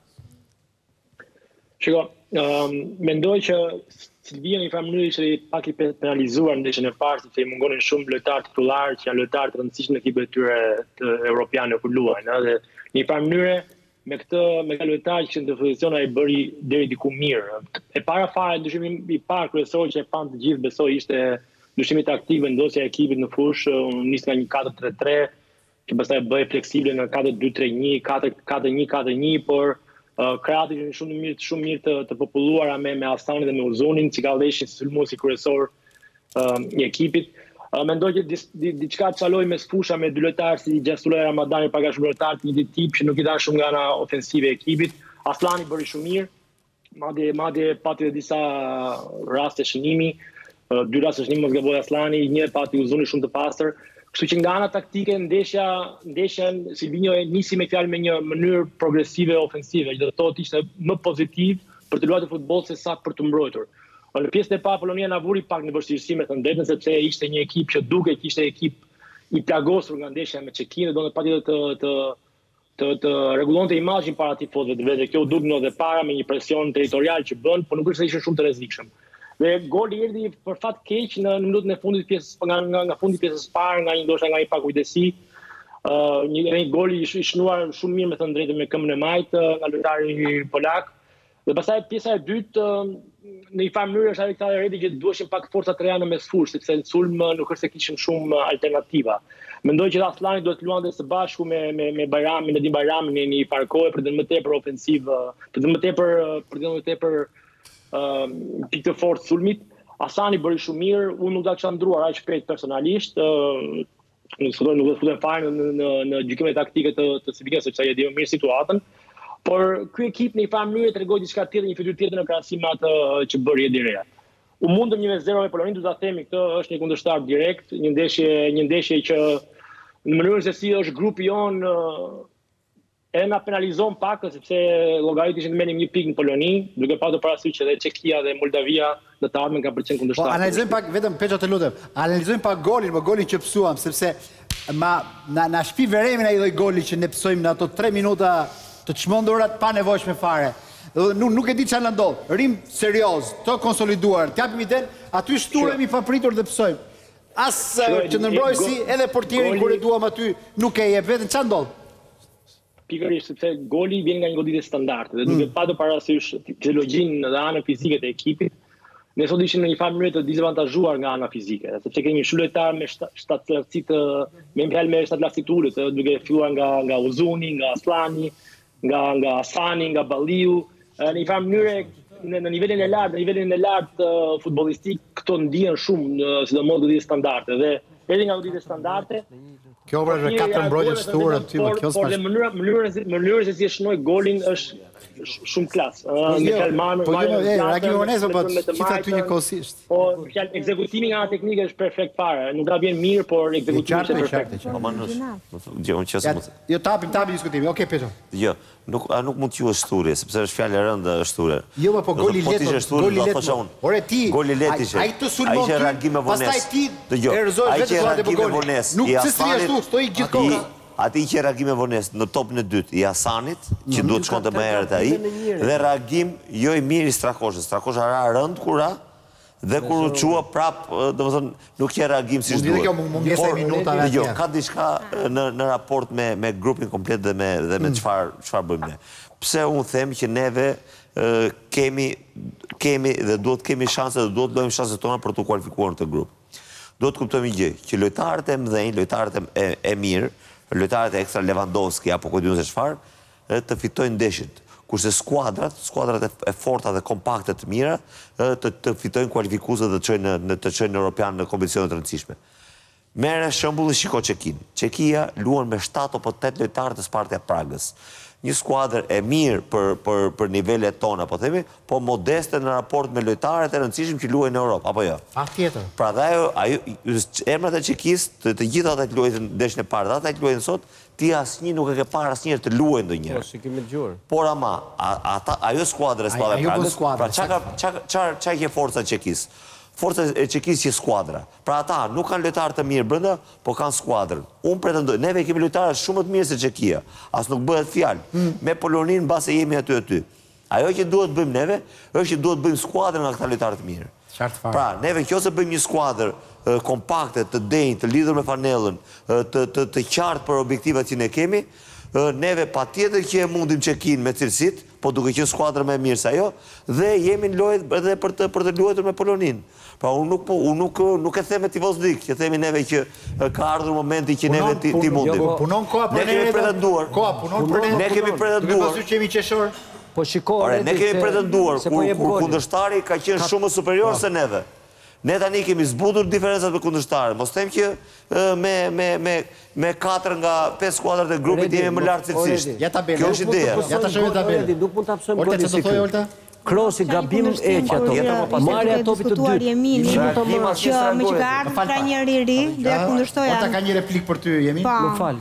Shiko, mendoj që Silvia në një farë mënyrë ishte pak i penalizuar në ndeshjen e parë, sepse i mungonin shumë lojtarë titullarë që janë lojtarë të rëndësishëm në ekipet e tyre të europiane kur luajnë, dhe në një farë mënyrë me këtë me këtë lojtarë që në pozicion ai bëri deri diku mirë. E para fare dyshimi i parë kryesor që e pan të gjithë besoj ishte dyshimi taktik, vendosja e ekipit në fushë, nis nga një katër tre tre, që pastaj bëhej fleksible në katër dy tre një, katër një katër një, por Krati që shumë mirë shumë mirë të populluara me Asani dhe me Uzunin, që ka vleshin si sulmuesi kryesor i ekipit. Mendoj që diçka të çaloi mes fusha me dy lojtarë si Gjasula e Ramadani, pak a shumë lojtarë të një tip që nuk i dhan shumë nga ana ofensive e ekipit. Aslani bëri shumë mirë, madje madje pati disa raste shënimi, dy raste shënimi mos gaboj Aslani, një pati Uzuni shumë të pastër. Kështu që nga ana taktike ndeshja ndeshja Silvinjo e nisi me fjalë me një mënyrë progresive ofensive, që do të thotë ishte më pozitiv për të luajtur futboll se sa për të mbrojtur. Në pjesën e parë Polonia na vuri pak në vështirësi me të drejtën, sepse ishte një ekip që duke që ishte ekip i plagosur nga ndeshja me Çekin, do të patjetër të të të të rregullonte imazhin para tifozëve të vetë. Kjo u duk në dhe para me një presion territorial që bën, por nuk është se ishte shumë të rrezikshëm. Dhe goli erdhi për fat keq në minutën e fundit pjesës nga nga, nga fundi pjesës parë, nga një ndoshta nga një pakujdesi. Uh, një, një goli i shnuar shumë mirë me thënë drejtë me këmbën e majtë nga lojtari polak. Dhe pastaj pjesa e dytë në një farë mënyrë është ajo këta redi që duheshin pak forca të reja në mesfush, sepse në sulm nuk është se kishim shumë alternativa. Mendoj që Aslani duhet të luante së bashku me me me Bajramin, Nedim Bajramin në një farë kohe për të më tepër ofensiv, për të më tepër për të më tepër ë pikë të fortë sulmit. Asani bëri shumë mirë, unë nuk do ta kisha ndruar aq shpejt personalisht. Nuk do të futem fare në në në gjykimet taktike të të Civitas sepse ai e di më mirë situatën. Por ky ekip në një farë mënyrë tregoi diçka tjetër, një fytyrë tjetër në krahasim me atë që bëri Edi Rea. U mundëm një me zero me Polonin, do ta themi këtë, është një kundërshtar direkt, një ndeshje, një ndeshje që në mënyrën se si është grupi jon e na penalizon pak sepse llogarit ishin të merrim një pikë në Poloni, duke patur parasysh që edhe Çekia dhe Moldavia do të ardhmen ka përcen kundërshtar. Po analizojmë pak vetëm Peço të lutem. Analizojmë pak golin, më golin që psuam sepse ma na na shpi veremin ai lloj goli që ne psojmë në ato tre minuta të çmendurat pa nevojshme fare. Nuk, nuk e di çfarë na ndodh. Rim serioz, të konsoliduar, t'japim iden, aty shturemi pa pritur dhe psojmë. As që ndërmbrojësi edhe portierin kur e duam aty nuk e jep vetëm çfarë ndodh. Pikërisht sepse goli vjen nga një goditje standarde dhe duke patur parasysh fiziologjinë dhe anën fizike të ekipit, ne sot ishim në një farë mënyrë të dizavantazhuar nga ana fizike, sepse kemi shumë lojtarë me shtatësi të me fjalë me shtatësi të ulët, duke filluar nga nga Uzuni, nga Aslani, nga nga Asani, nga Balliu, në një farë mënyrë në, në nivelin e lartë, në nivelin e lartë uh, futbollistik këto ndihen shumë, sidomos goditje standarde dhe edhe nga goditje standarde. Kjo për është katër mbrojtje të shtuara ty, më kjo s'pash. Por mënyra mënyra mënyra se si e shënoi golin është shumë klas. Me kalmar, po jo, reagimi onesë, po qita ty njëkohësisht. Po fjalë ekzekutimi nga ana teknike është perfekt fare. Nuk ka vjen mirë, por ekzekutimi është perfekt. Po manush. Jo, unë çesë mund. Jo tapim, tapim diskutimi. Okej, Petro. Jo, nuk a nuk mund të quhet shturje, sepse është fjalë e rëndë shturje. Jo, po goli lehtë, goli lehtë. Ore ti, goli lehtë ishte. Ai të sulmon ti. Ai reagim me vonesë. Pastaj ti e rrezosh vetë zonë me golin. Nuk se si ashtu, stoi gjithkohë. Ati që reagim e vonesë në topën e dytë i Hasanit, që duhet shkonte më herët ai, dhe reagim jo i mirë i Strakoshës. Strakosha ra rënd kur ra, dhe kur u çua prap, domethënë nuk ka reagim siç duhet. Kjo mungesa e minutave. Jo, ka diçka në në raport me me grupin komplet dhe me dhe me çfarë çfarë bëjmë ne. Pse unë them që neve kemi kemi dhe duhet kemi shanse dhe duhet lojmë shanset tona për të kualifikuar në këtë grup. Duhet të kuptojmë një gjë, që lojtarët e mëdhenj, lojtarët e, e mirë, lojtarët e ekstra Lewandowski apo kujt diun se çfarë, të fitojnë ndeshjet. Kurse skuadrat, skuadrat e forta dhe kompakte të mira, të, të fitojnë kualifikuese dhe të çojnë në të çojnë europian në kompeticione të rëndësishme. Merë shembull shiko Çekin. Çekia luan me shtatë apo tetë lojtarë të Sparta Pragës. Një skuadër e mirë për për për nivelet tona, po themi, po modeste në raport me lojtarët e rëndësishëm që luajnë në Europë, apo jo? Patjetër. Pra dhe ajo, ajo emrat e Çekis, të, të gjithë ata që luajnë ndeshjen e parë, ata që luajnë sot, ti asnjë nuk e ke parë asnjëherë të luajë ndonjëherë. Po, si kemi dëgjuar. Por ama, ata ajo skuadër e Sparta Pragës, pra çka çka çka ke forca e Çekis? Forca e Çekis që skuadra. Pra ata nuk kanë lojtarë të mirë brenda, po kanë skuadrën. Unë pretendoj, neve kemi lojtarë shumë të mirë se Çekia. As nuk bëhet fjalë. Mm. Me Polonin mbase jemi aty aty. Ajo që duhet bëjmë neve, është që duhet bëjmë skuadrën nga këta lojtarë të mirë. Pra, neve nëse bëjmë një skuadër uh, kompakte, të denjë, të lidhur me fanellën, uh, të të, të qartë për objektivat që ne kemi, uh, neve patjetër që e mundim Çekin me cilësit, po duke qenë skuadra më e mirë se ajo, dhe jemi në lojë edhe për të për të luajtur me Polonin. Pra unë nuk, unë nuk, nuk e them me tifozlik, që themi neve që ka ardhur momenti që neve ti, ti mundim. Punon koha për ne. Ne kemi pretenduar. Koha punon për ne. Ne kemi pretenduar. Duke që jemi qeshor. Po shiko, Ore, ne kemi pretenduar kur, kur, kur kundërshtari ka qenë shumë më superior se neve. Ne tani kemi zbutur diferencat me kundërshtarët. Mos them që me me me me katër nga pesë skuadrat e grupit jemi më lart cilësisht. Ja tabela. Kjo është ideja. Ja ta shohim tabelën. Nuk mund ta psojmë golin. Olta, çfarë thoi Olta? Krosi gabim e që ato. Marrja e topit të dytë. Që me që ka ardhur trajneri i ri, do ja kundërshtoj. Olta ka një replik për ty, Jemi? Më fal.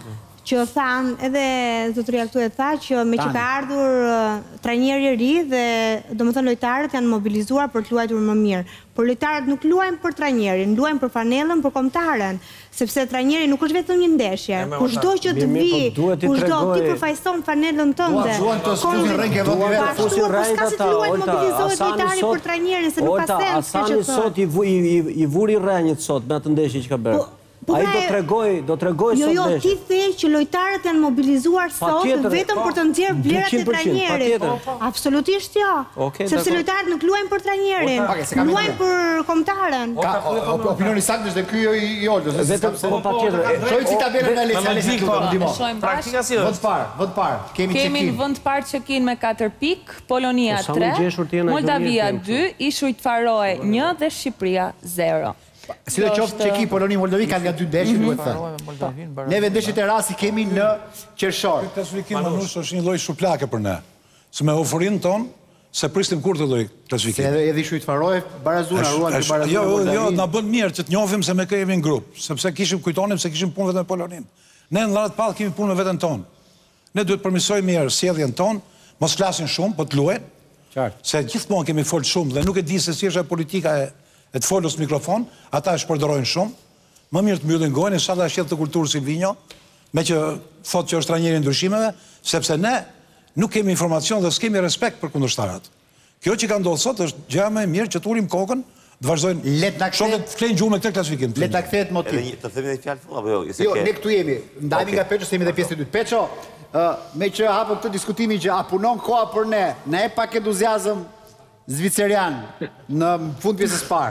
që thanë, edhe zotëria këtu e tha, që me që ka ardhur trajneri i ri dhe do më thënë lojtarët janë mobilizuar për të luajtur më mirë. Por lojtarët nuk luajnë për trajnerin, luajnë për fanellën, për kombëtaren, sepse trajneri nuk është vetëm një ndeshje. Kushdo që të vi, kushdo ti përfaqëson fanellën tënde. Duan të sfusin rrengë vetë vetë. Fusin rrengë ata. Mobilizohet lojtari për trajnerin se nuk ka sens kjo që thotë. Sot i vuri rrengët sot me atë ndeshje që ka bërë. Ai do tregoj, do tregoj sot ndeshje. Jo, jo, ti the që lojtarët janë mobilizuar sot vetëm për të nxjerrë vlerat e trajnerit. Absolutisht jo. Sepse lojtarët nuk luajnë për trajnerin, luajnë për kombëtaren. Opinioni saktë është ky i Oldës. Vetëm po patjetër. Shojmë si tabelën e Aleksa këtu, ndihmo. Praktika si është? Vend parë, vend parë. Kemi Kemi në vend parë Çekin me katër pikë, Polonia tre, Moldavia dy, Ishujt Faroe një dhe Shqipëria zero. Si do qoftë Çeki, Poloni, Moldavi kanë nga dy ndeshje, duhet thënë. Neve ndeshjet e rasti kemi në qershor. Ky klasifikim Manush është një lloj shuplake për ne. Se me oferimin ton, se pristim kur të lloj klasifikim. Se edhe edhe Ishujt Faroe barazuan, ruan të barazuan. Jo, jo, na bën mirë që të njohim se me kë jemi në grup, sepse kishim kujtonim se kishim punë vetëm me Polonin. Ne në lart pall kemi punë me veten ton. Ne duhet të përmirësojmë mirë sjelljen ton, mos flasin shumë, po të luajnë. Qartë. Se gjithmonë kemi fol shumë dhe nuk e di se si është politika e e të folës mikrofon, ata e shpërdorojnë shumë, më mirë të mbyllin gojën, sa da shqellë të kulturë Silvinjo, me që thotë që është trajneri ndryshimeve, sepse ne nuk kemi informacion dhe s'kemi respekt për kundërshtarat. Kjo që ka ndodhë sot është gjëja më e mirë që të urim kokën, të vazhdojnë shumë të flenë gjuhë me këtë klasifikim. Let na kthehet motiv. Të themi edhe fjalë apo jo? Jo, ne këtu jemi. Ndajmi nga Peço, se jemi edhe pjesë e dytë. Peço, me që hapëm këtë diskutimin që a punon koha për ne, ne e pak entuziazëm zvicerian në fund pjesës parë.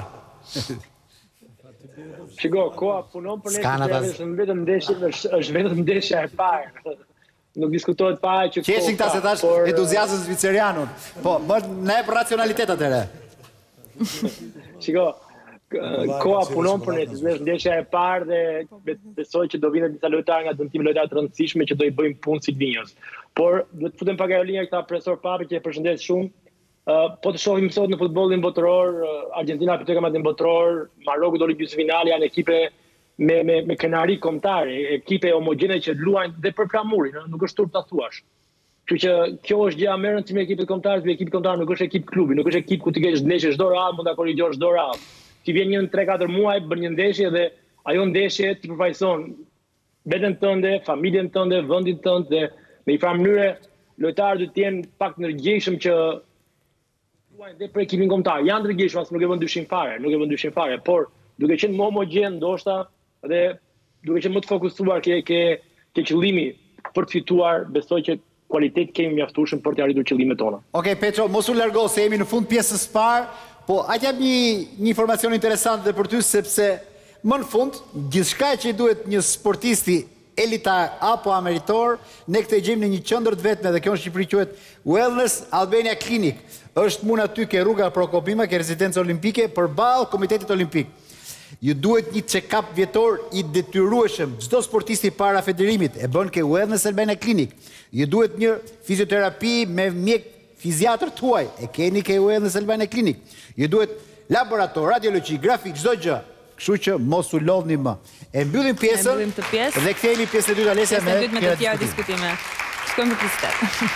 Shiko, koha punon për ne, është vetëm ndeshje, është vetëm ndeshja e parë. Nuk diskutohet para që qeshin këta se tash entuziazëm zvicerianun. Po, më ne për racionalitet atëre. Shiko, koha punon për ne, është ndeshja e parë dhe besoj që do vinë disa lojtarë nga dëmtime lojtarë të rëndësishme që do i bëjmë punë Silvinjos. Por do të futem pak aerolinja këta profesor Papi që e përshëndes shumë. Po të shohim sot në futbollin botëror, Argentina fiton kampionatin botëror, Maroku doli gjysmëfinale, janë ekipe me me me krenari kombëtare, ekipe homogjene që luajnë dhe për flamurin, nuk është turp ta thuash. Kështu që kjo është gjëja më e rëndësishme e ekipit kombëtar, dhe ekipi kombëtar nuk është ekip klubi, nuk është ekip ku ti kesh ndeshje çdo radhë, mund ta korrigjosh çdo radhë. Ti vjen një tre katër muaj, bën një ndeshje dhe ajo ndeshje ti përfaqëson veten tënde, familjen tënde, vendin tënd dhe në një farë mënyrë lojtarët duhet të jenë pak të ndërgjegjshëm që dhe për ekipin kombëtar. Janë të ndërgjegjshëm, as nuk e vën dyshim fare, nuk e vën dyshim fare, por duke qenë më homogjen ndoshta dhe duke qenë më të fokusuar ke ke ke qëllimi për të fituar, besoj që kualitet kemi mjaftueshëm për të arritur qëllimet tona. Okej, Peço, mos u largo se jemi në fund pjesës parë, po a jap një një informacion interesant dhe për ty sepse më në fund gjithçka që i duhet një sportisti elitar apo ameritor, ne këtë gjejmë në një qendër të vetme dhe kjo në Shqipëri quhet Wellness Albania Clinic. Është mund aty ke rruga Prokopima, ke rezidencë olimpike përballë Komitetit Olimpik. Ju duhet një check-up vjetor i detyrueshëm. Çdo sportisti para federimit e bën ke Wellness Albania Clinic. Ju duhet një fizioterapi me mjek fiziatër tuaj, e keni ke Wellness Albania Clinic. Ju duhet laborator, radiologji, grafik, çdo gjë. Kështu që mos u lodhni më. E mbyllim pjesën dhe kthehemi pjesën e dytë Alesja me me të tjera diskutime. Shkojmë në pjesë.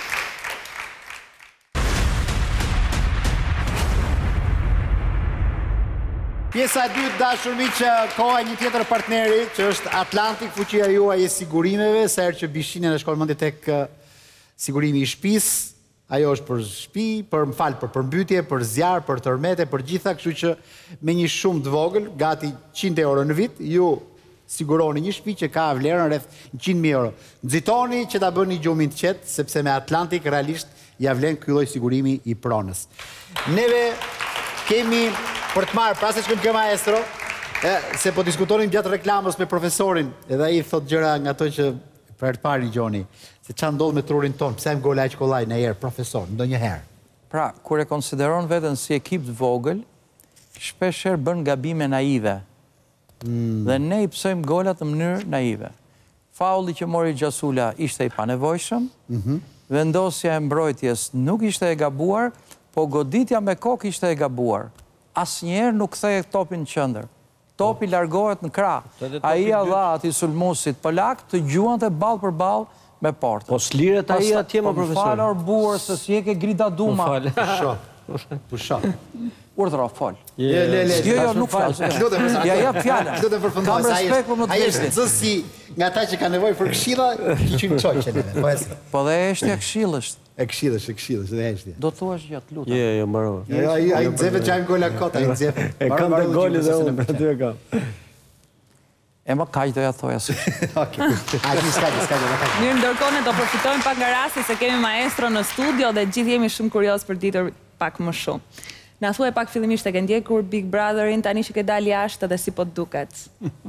Pjesa e dytë, dashur miq, koha një tjetër partneri që është Atlantik, fuqia juaj e sigurimeve, sa herë që bishinin e shkon mendje tek sigurimi i shtëpisë. Ajo është për shtëpi, për më fal, për përmbytje, për zjarr, për tërmete, për gjitha, kështu që me një shumë të vogël, gati qind euro në vit, ju siguroni një shtëpi që ka vlerën rreth njëqind mijë euro. Nxitoni që ta bëni gjumin të qetë, sepse me Atlantik realisht ja vlen ky lloj sigurimi i pronës. Neve kemi për të marrë, pra se shkojmë ke maestro, se po diskutonim gjatë reklamës me profesorin, edhe ai thot gjëra nga ato që për herë të parë Gjoni, se çfarë ndodh me trurin ton, pse më gol aq kollaj në herë profesor, ndonjëherë. Pra, kur e konsideron veten si ekip të vogël, shpeshherë bën gabime naive. Mm. Dhe ne i psojmë golat në mënyrë naive. Faulli që mori Gjasula ishte i panevojshëm, mm-hmm. vendosja e mbrojtjes nuk ishte e gabuar, po goditja me kokë ishte e gabuar. Asnjëherë nuk kthej topin në qendër. Topi largohet në krah. Ai ia dha atij sulmuesit polak të gjuante ball për ball me portën. Po s'liret ai atje më profesor. Po falor burr se si e ke grida duma. Pusho. Pusho. Urdhro, fol. Jo, jo, jo, nuk fal. Ja jap fjalën. Lutem përfundoj. Kam respekt për më të Ai është nxënësi nga ata që kanë nevojë për këshilla, që qyn çoqen edhe. Po as. Po dhe eshtja këshillësh. E këshillësh, e këshillësh, dhe eshtja. Do thuash gjatë, lutem. Jo, jo, mbaroj. Jo, ai ai nxeve çajm gola kot, ai nxeve. E kam të golin dhe unë aty e kam. E më kaq doja thoja se. Okej. Ai s'ka, s'ka gjë. Mirë, ndërkohë ne do përfitojmë pak nga rasti se kemi maestro në studio dhe gjithë jemi shumë kurioz për ditur pak më shumë. Na thuaj pak fillimisht e ke ndjekur Big Brotherin tani që ke dalë jashtë dhe si po të duket.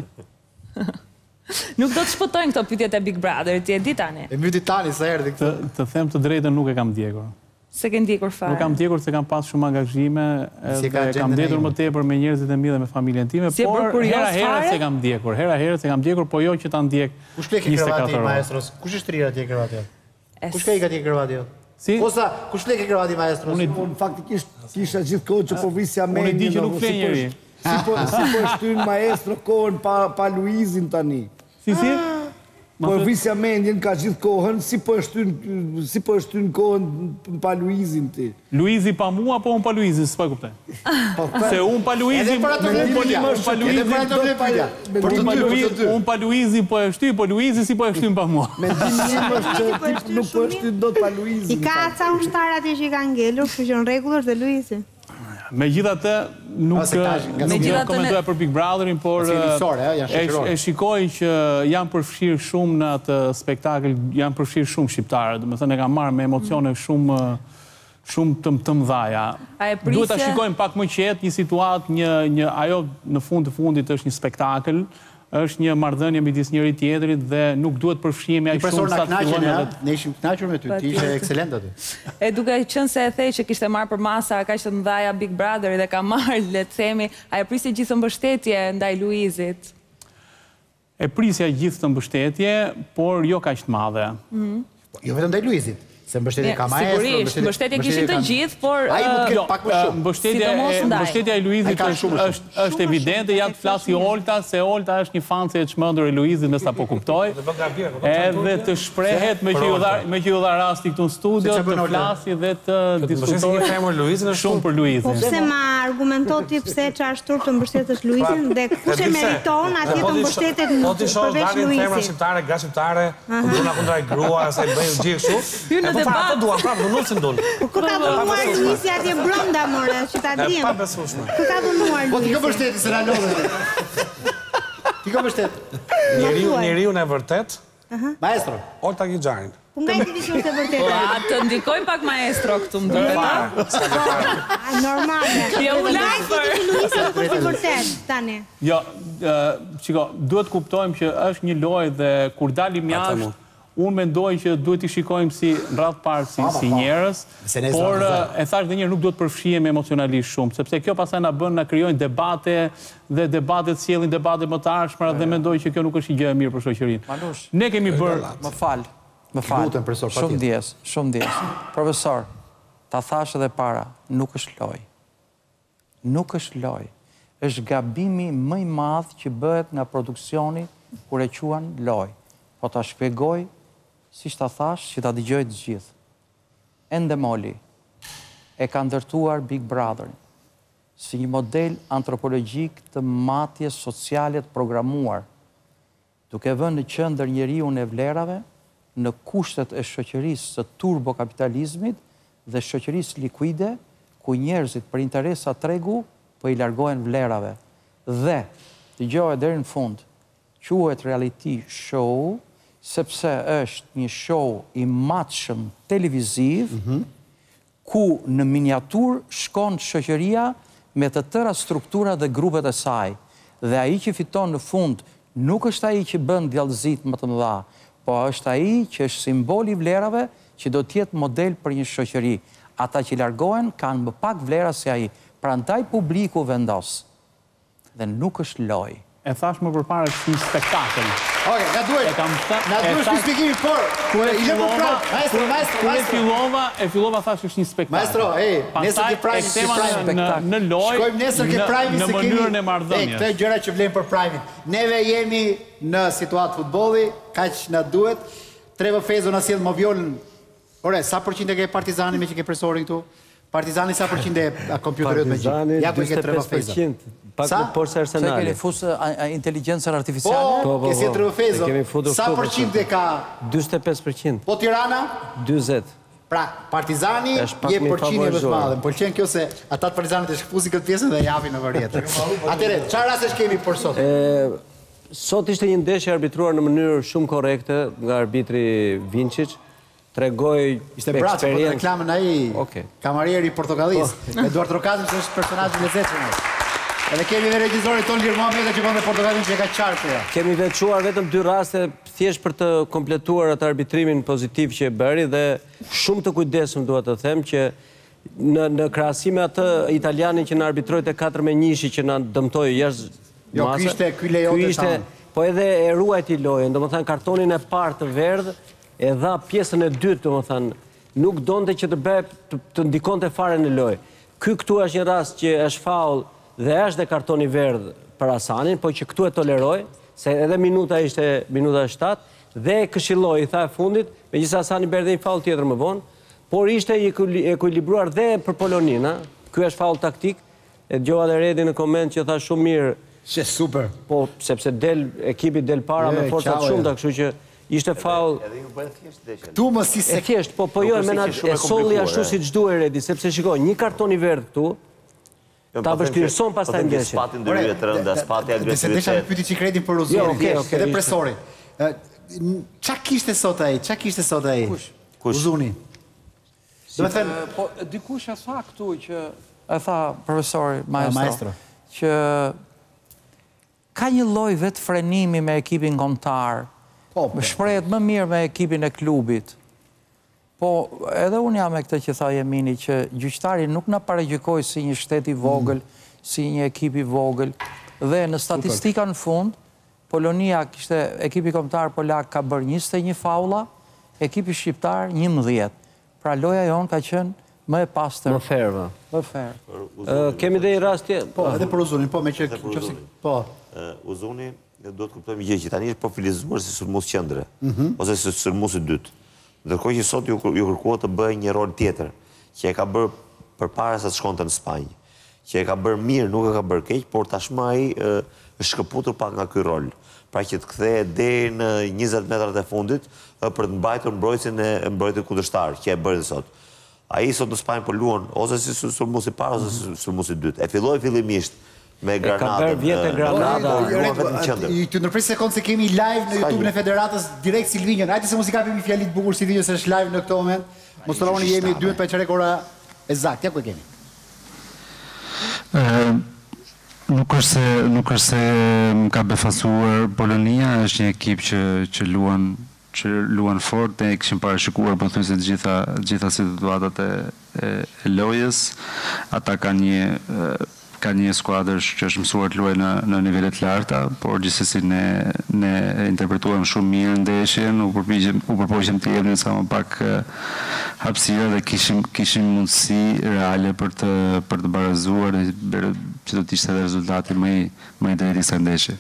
Nuk do të shpëtojnë këto pyetjet e Big Brotherit, ti e di tani. E myti tani sa erdhi këtu. Të them të drejtën nuk e kam ndjekur. Se ke ndjekur fare. Nuk kam ndjekur se kam pas shumë angazhime dhe kam ndetur më tepër me njerëzit e mi dhe me familjen time, por hera herë se kam ndjekur, hera herë se kam ndjekur, po jo që ta ndjek. Kush ke kravati maestros? Kush është rira atje kravati? Kush ka i gati kravati? Si? Osa, kush leke kravati maestros? Unë faktikisht kisha gjithkohë që po visja me. Unë e di që nuk flen njëri. Si po e shtyn maestro kohën pa Luizin tani. Si si? Po visja mendjen ka gjithë kohën, si po e shtyn si po e shtyn kohën pa Luizin ti. Luizi pa mua apo unë pa Luizin, s'po e kuptoj. Se unë pa Luizin, unë pa Luizin, unë pa Luizin po e shty, po Luizi si po e shtyn pa mua. Mendimi im është që ti nuk po e shtyn dot pa Luizin. I ka ca ushtar atje që i kanë ngelur, kështu që në rregull është dhe Luizi. Megjithatë, nuk komentoja për Big Brotherin, por e shikoj që janë përfshirë shumë në atë spektakël, janë përfshirë shumë shqiptarë, dhe me thënë e kam marrë me emocione shumë shumë të mëdhaja. Duhet ta shikojmë pak më qetë një situatë, një ajo në fund të fundit është një spektakël, është një marrëdhënie midis njëri tjetrit dhe nuk duhet përfshihemi aq shumë sa të fillojmë edhe. Ne ishim kënaqur me ty, ti ishe ekselent aty. E duke qenë se e thej që kishte marrë për masa kaq të mëdhaja Big Brotheri dhe ka marrë, le të themi, a e prisi gjithë mbështetje ndaj Luizit? E prisja gjithë të mbështetje, por jo kaq të madhe. Jo vetëm ndaj Luizit. Se mbështetje ka maestro, sigurisht, mbështetje kishin të gjithë, por ai mund të ketë pak më shumë. Mbështetja e Luizit është evidente, ja të flasi Olta, se Olta është një fanse e çmendur e Luizit, nësa po kuptoj. Edhe të shprehet me që ju dha rasti këtu në studio, të flasi dhe të diskutoj shumë për Luizin. Po pse ma argumento ti pse çfarë turp të mbështetësh Luizin dhe kush e meriton atje të mbështetet Po ti shoh dalin femra shqiptare, gra shqiptare, ndona kundra grua, sa i bëjnë gjithë kështu. Po fare ato duan, prapë, nuk se ndon. Po ku ka dhunuar Luizi atje brenda more, që ta dim. Pa besueshme. Ku ka dhunuar Luizi? Po ti ka mbështetë se na lodhet. Ti ka mbështetë. Njeriu, njeriu në vërtet. Maestro. Olta Gixharin. Po nga i ti që është e vërtetë? Po, të ndikojmë pak maestro këtu më duhet. Normale. Jo, u lafër. Luizi nuk është i vërtet tani. Jo, çiko, duhet kuptojmë që është një lojë dhe kur dalim jashtë, unë mendoj që duhet i shikojmë si në radhë parë si njerëz, por e thash dhe njerë nuk duhet përfshihemi emocionalisht shumë, sepse kjo pastaj na bën na krijojnë debate dhe debatet sjellin debate më të ardhshme dhe mendoj që kjo nuk është gjë e mirë për shoqërinë. Ne kemi bërë, më fal, më fal. Shumë ndjes, shumë ndjes. Profesor, ta thash edhe para, nuk është lojë. Nuk është lojë. Është gabimi më i madh që bëhet nga produksioni kur e quan lojë. Po ta shpjegoj si shta thash, që ta dëgjojë të gjithë. Ende Moli e ka ndërtuar Big Brotherin si një model antropologjik të matjes sociale të programuar, duke vënë në qendër njeriun e vlerave në kushtet e shoqërisë së turbokapitalizmit dhe shoqërisë likuide, ku njerëzit për interesa tregu po i largohen vlerave. Dhe, dëgjoj deri në fund, quhet reality show, sepse është një show i matshëm televiziv, ku në miniatur shkon shoqëria me të tëra struktura dhe grupet e saj. Dhe ai që fiton në fund nuk është ai që bën djallëzit më të mëdha, po është ai që është simbol i vlerave që do të jetë model për një shoqëri. Ata që largohen kanë më pak vlera se ai. Prandaj publiku vendos. Dhe nuk është lojë. E thash më përpara që një spektakël. Oke, nga duhet, nga duhet shpjegimi, por, i le për prajmë, maestro, maestro, Kur e maestro. fillova, e fillova thash është një spektakël. Maestro, ej, nesër ke prajmë, ke prajmë. Në lojë, Shkojmë nesër ke prajmë në se mënyrën e kemi, ej, marrëdhënies. këto e gjëra që vlen për prajmin. Neve jemi në situatë futbolli, kaq na duhet. Trevo Fezo na sjell moviolën. Ore, sa përqind e ke Partizani me që ke presorin këtu? Partizani sa përqind e kompjuterit me gjithë? Ja ku i ke Trevo Fezo. Pak më por se Arsenali. Se keni fusë inteligjencën artificiale? Po, ke si Trevo Fezo. Sa përqind përqind e ka? njëzet e pesë përqind. Po Tirana? njëzet. Pra, Partizani je përqindje më të madhe. Më pëlqen kjo se ata të Partizanit e shkëpusin këtë pjesën dhe japin në vërjetë. Atere, çfarë rastesh kemi për sot? Sot ishte një ndeshje arbitruar në mënyrë shumë korrekte nga arbitri Vincic. Tregoj Ishte braç, po të reklamën ai kamarieri portokallis. Eduard Rokazin që është personazh i lezetshëm. Edhe kemi dhe regjizorin ton Lir Muhamedi që bën me Portokalin që e ka qartë ja. Kemi veçuar vetëm dy raste thjesht për të kompletuar atë arbitrimin pozitiv që e bëri dhe shumë të kujdesshëm dua të them që në në krahasim me atë italianin që na arbitroi te katër me një që na dëmtoi jashtë Jo, ky ishte ky lejote ishte, po edhe e ruajti lojën, domethënë kartonin e parë të verdh e dha pjesën e dytë, domethënë nuk donte që të bëj të, të ndikonte fare në lojë. Ky këtu është një rast që është faull dhe është dhe kartoni verdh për Hasanin, po që këtu e toleroj, se edhe minuta ishte minuta shtatë dhe këshilloi, i tha e fundit, megjithëse Hasani bëri një faull tjetër më vonë, por ishte i ekuilibruar dhe për Polonina. Ky është faull taktik. E dëgjova edhe Redi në koment që tha shumë mirë. She super. Po, sepse del ekipi del para me forcat shumta, kështu që ishte faull. Edhe ju bën thjesht ndeshjen. Tu më si se e thjesht, po po jo e solli ashtu siç duhej Redi, sepse shikoj, një karton i verdh këtu ta vështirëson pastaj ndeshjen. Spati ndryrë të rënda, spati agresivitet. Se desha me pyeti çikretin për Uzunin, edhe presori. Ç'a kishte sot ai? Ç'a kishte sot ai? Kush? Uzuni. Do të thënë, po dikush e tha këtu që e tha profesori maestro që ka një lloj vetë frenimi me ekipin kombëtar. Po, shprehet më mirë me ekipin e klubit. Po, edhe unë jam me këtë që tha Jemini, që gjyqtari nuk na paragjykoi si një shtet i vogël, si një ekip i vogël, dhe në statistika në fund, Polonia kishte, ekipi kombëtar polak ka bërë njëzet e një faulla, ekipi shqiptar njëmbëdhjetë. Pra loja jonë ka qenë më e pastër. Më fair, Më fair. Kemi dhe i rast tjetër. Po, edhe për Uzunin, po me që qofsi, po. Uzuni do të kuptojmë gjë që tani është profilizuar si sulmues qendre, ose si sulmues i dytë. Ndërkohë që sot ju kërkohet të bëjë një rol tjetër, që e ka bërë përpara se të shkonte në Spanjë, që e ka bërë mirë, nuk e ka bërë keq, por tashmë ai është shkëputur pak nga ky rol. Pra që të kthehet deri në njëzet metrat e fundit për të mbajtur mbrojtjen e mbrojtjes kundërshtar, që e bëri sot. Ai sot në Spanjë po luan ose si sulmues i parë ose si sulmues i dytë. E filloi fillimisht me Granada. Ka bërë vjetë Granada. I të ndërpres sekondë se kemi live në YouTube në Federatës direkt Silvinjën. Hajde se mos i kapim një fjali të bukur Silvinjës është live në këtë moment. Mos të rroni jemi dy pa çerek ora eksakt. Ja ku e kemi? Nuk është se nuk është se më ka befasuar Polonia, është një ekip që që luan që luan fort, e kishim parashikuar pothuajse të gjitha të gjitha situatat e, e, e lojës. Ata kanë një ka një skuadër që është mësuar të luajë në në nivele të larta, por gjithsesi ne ne interpretuam shumë mirë ndeshjen, u përpiqem u përpoqem të jepnim sa më pak hapësira dhe kishim kishim mundësi reale për të për të barazuar dhe që do të ishte edhe rezultati më i më i drejtë i kësaj ndeshje.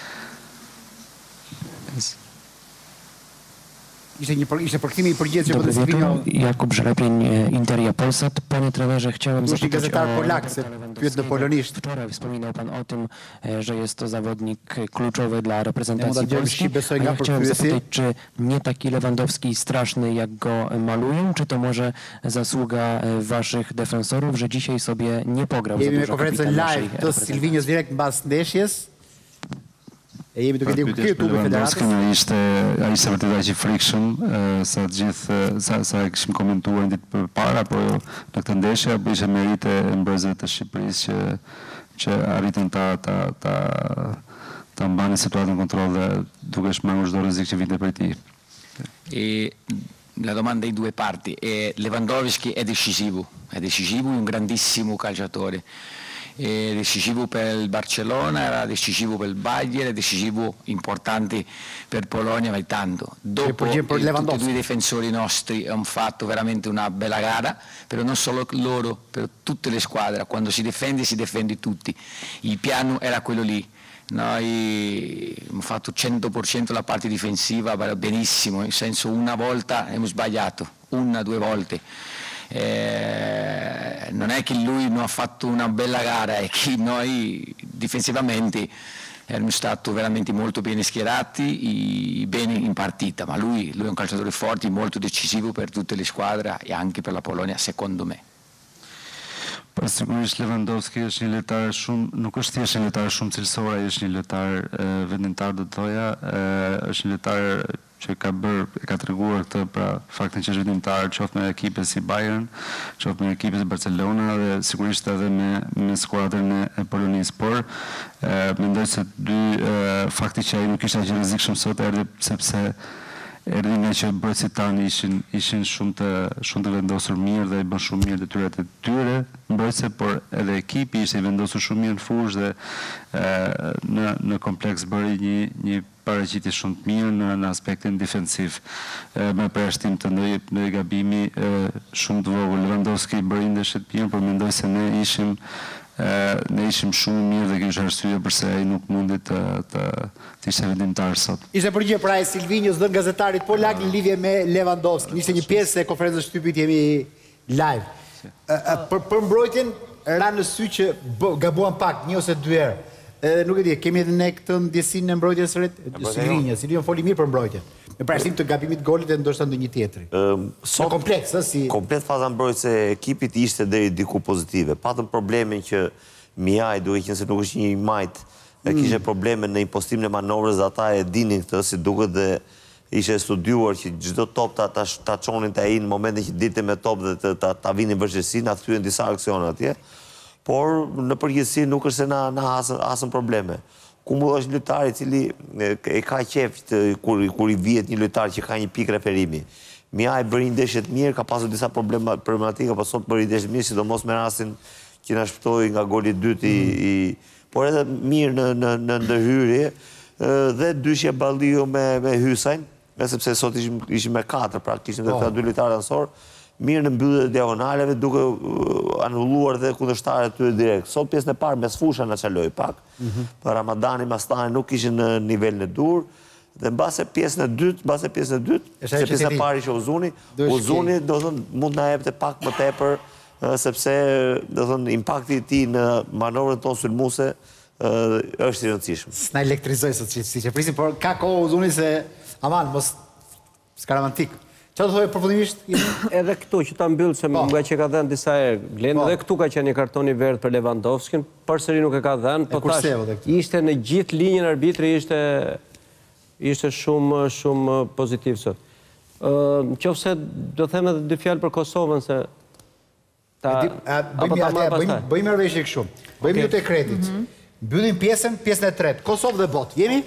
Ishte një ishte përkthimi i përgjithshëm për Silvinjo. Jakub Żrepień, Interia Polsat. Panie trenerze, chciałem zapytać gazetar Polak, se pyet në polonisht. Wczoraj wspominał pan o tym, że jest to zawodnik kluczowy dla reprezentacji Polski. Ja chciałem zapytać, czy nie taki Lewandowski straszny, jak go malują, czy to może zasługa waszych defensorów, że dzisiaj sobie nie pograł za dużo kapitan naszej reprezentacji? To Silvinjës direkt mbas ndeshjes. E jemi duke diku këtu në Federatës. Ai ishte ai ishte vërtet aq i frikshëm sa të gjithë sa sa kishim komentuar ditë përpara, por në këtë ndeshje apo ishte merite e mbrojtësve të Shqipërisë që që arritën ta ta ta ta mbanin situatën në kontroll dhe duke shmangur çdo rrezik që vinte prej tij. E la domanda in due parti. E Lewandowski è decisivo, è decisivo, un grandissimo calciatore. è decisivo per il Barcellona, era decisivo per il Bayern, è decisivo importante per Polonia, ma tanto. Dopo eh, tutti e due i difensori nostri hanno fatto veramente una bella gara, però non solo loro, per tutte le squadre, quando si difende si difende tutti. Il piano era quello lì. Noi abbiamo fatto cento per cento la parte difensiva, benissimo, nel senso una volta abbiamo sbagliato, una, due volte. Eh, non è che lui non ha fatto una bella gara, è che noi difensivamente erano stati veramente molto bene schierati, bene in partita, ma lui, lui è un calciatore forte, molto decisivo per tutte le squadre e anche per la Polonia, secondo me. Po sigurisht Lewandowski është një lojtar shumë, nuk është thjesht një lojtar shumë cilësor, ai është një lojtar vendimtar do të thoja, është një lojtar që ka bërë, ka treguar këtë pra faktin që është vendimtar qoftë me ekipe si Bayern, qoftë me ekipe si Barcelona dhe sigurisht edhe me me skuadrën e Polonisë, por mendoj se dy fakti që ai nuk ishte aq rrezikshëm sot erdhi sepse erdhi nga që brojtësit tanë ishin, ishin shumë të, shumë të vendosur mirë dhe i bën shumë mirë detyrat e tyre mbrojtëse, por edhe ekipi ishte i vendosur shumë mirë në fushë dhe e, në, në kompleks bëri një, një paraqitje shumë të mirë në, në aspektin defensiv. E, me përjashtim të ndonjë ndonjë gabimi e, shumë të vogël. Lewandowski bëri ndeshje të mirë, por mendoj se ne ishim ne ishim shumë mirë dhe kjo është arsye pse ai nuk mundi të të të ishte vendimtar sot. Ishte përgjigje pra e Silvinjos dhe gazetarit Polak në lidhje me Lewandowski. Ishte një pjesë e konferencës shtypit jemi live. Për për mbrojtjen ra në sy që gabuan pak një ose dy herë. Nuk e di, kemi edhe ne këtë ndjesinë e mbrojtjes së ret? Silvinja, Silvinja foli mirë për mbrojtjen. Me parashtim të gabimit golit e ndoshta ndonjë tjetri. Në kompleks, ë si komplet faza mbrojtëse e ekipit ishte deri diku pozitive. Patëm problemin që Mijaj, duke qenë se nuk është një majt, kishte probleme në impostimin e manovrës dhe ata e dinin këtë, si duket dhe ishte studiuar që çdo top ta ta çonin te ai në momentin që dilte me top dhe ta ta vinin vështirësi, na thyen disa aksione atje. Por në përgjithësi nuk është se na na hasën hasën probleme. Kumbull është lojtar i cili e ka qef kur kur i vihet një lojtar që ka një pikë referimi. Mijaj bëri një ndeshje të mirë, ka pasur disa problema problematika, por sot bëri ndeshje të mirë, sidomos me rastin që na shpëtoi nga goli i dytë i por edhe mirë në në në ndërhyrje dhe dyshje Balliu me me Hysajn, sepse sot ishim ishim me katër, pra kishim edhe këta dy lojtarë ansor. Mirë në mbyllje të diagonaleve, duke anulluar dhe kundërshtarët tyre direkt. Sot pjesën e parë mes fusha na çaloi pak. Për Ramadani Mastani nuk ishin në nivelin e dur. Dhe mbase pjesën e dytë, mbase pjesën e dytë, se pjesa e parë ishte Uzuni, Uzuni do të thonë mund na jepte pak më tepër, sepse do të thonë impakti i tij në manovrën tonë sulmuese është i rëndësishëm. S'na elektrizoi sot siç e prisim, por ka kohë Uzuni se aman mos skaramantik. Qa të thojë përfundimisht? Edhe këtu që ta mbyllë, se nga që ka dhenë disa erë, Glenn, edhe këtu ka qenë një kartoni verdh për Lewandowskin, përsëri nuk e ka dhenë, po tash ishte në gjithë linjën arbitri, ishte ishte shumë, shumë pozitiv sot. Qofse do them edhe dy fjalë për Kosovën, se ta... Bëjmë rëveshje kështu, bëjmë ju të kredit, mbyllim pjesën, pjesën e tretë, Kosovë dhe botë, jemi?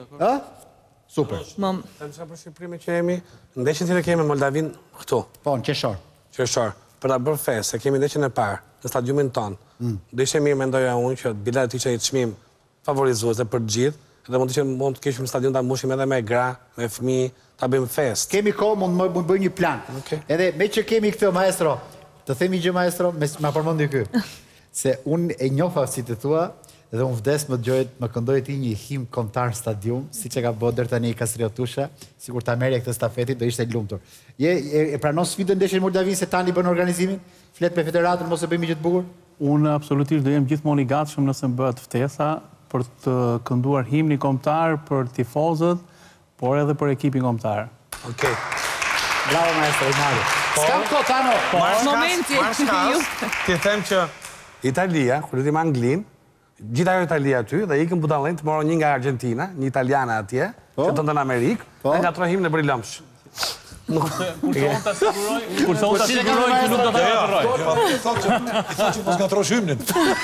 Super. Them sa për Shqipërinë që jemi, ndeshjen që kemi me Moldavin këtu. Po, në Qeshor. Qeshor. Për ta bërë festë, se kemi ndeshjen e parë në stadiumin ton. Do ishte mirë mendoja unë që bilet të ishte një çmim favorizuese për të gjithë, dhe mund të ishte mund të kishim stadium ta mbushim edhe me gra, me fëmijë, ta bëjmë festë. Kemi kohë, mund të bëjmë një plan. Edhe me që kemi këtë maestro, të themi gjë maestro, ma përmendi ky. Se unë e njofa si të thua, dhe unë vdes më dëgjojt, më këndoj ti një him kombëtar në stadium, si që ka bërë dërë tani i Kastriotusha, sikur ta merje këtë stafetit, do ishte lumtur. Je e pranon sfidën ndeshjen Moldavin se tani bën organizimin? Flet me federatën, mos e bëjmë gjë të bukur? Unë absolutisht do jem gjithmonë i gatshëm nëse bëhet ftesa për të kënduar himni kombëtar për tifozët, por edhe për ekipin kombëtar. Okej. Bravo maestro Mario. Skam kot Tano. Momenti. Ti them që Italia, kur lutim Anglin, gjitha ajo Italia aty, dhe ikën budallën të morën një nga Argentina, një italiane atje, që të ndën Amerikë, dhe nga trojhim në Brilomsh. Kurse unë të siguroj, kurse unë të siguroj që nuk do të atërroj. I thot që mos nga trosh hymnin.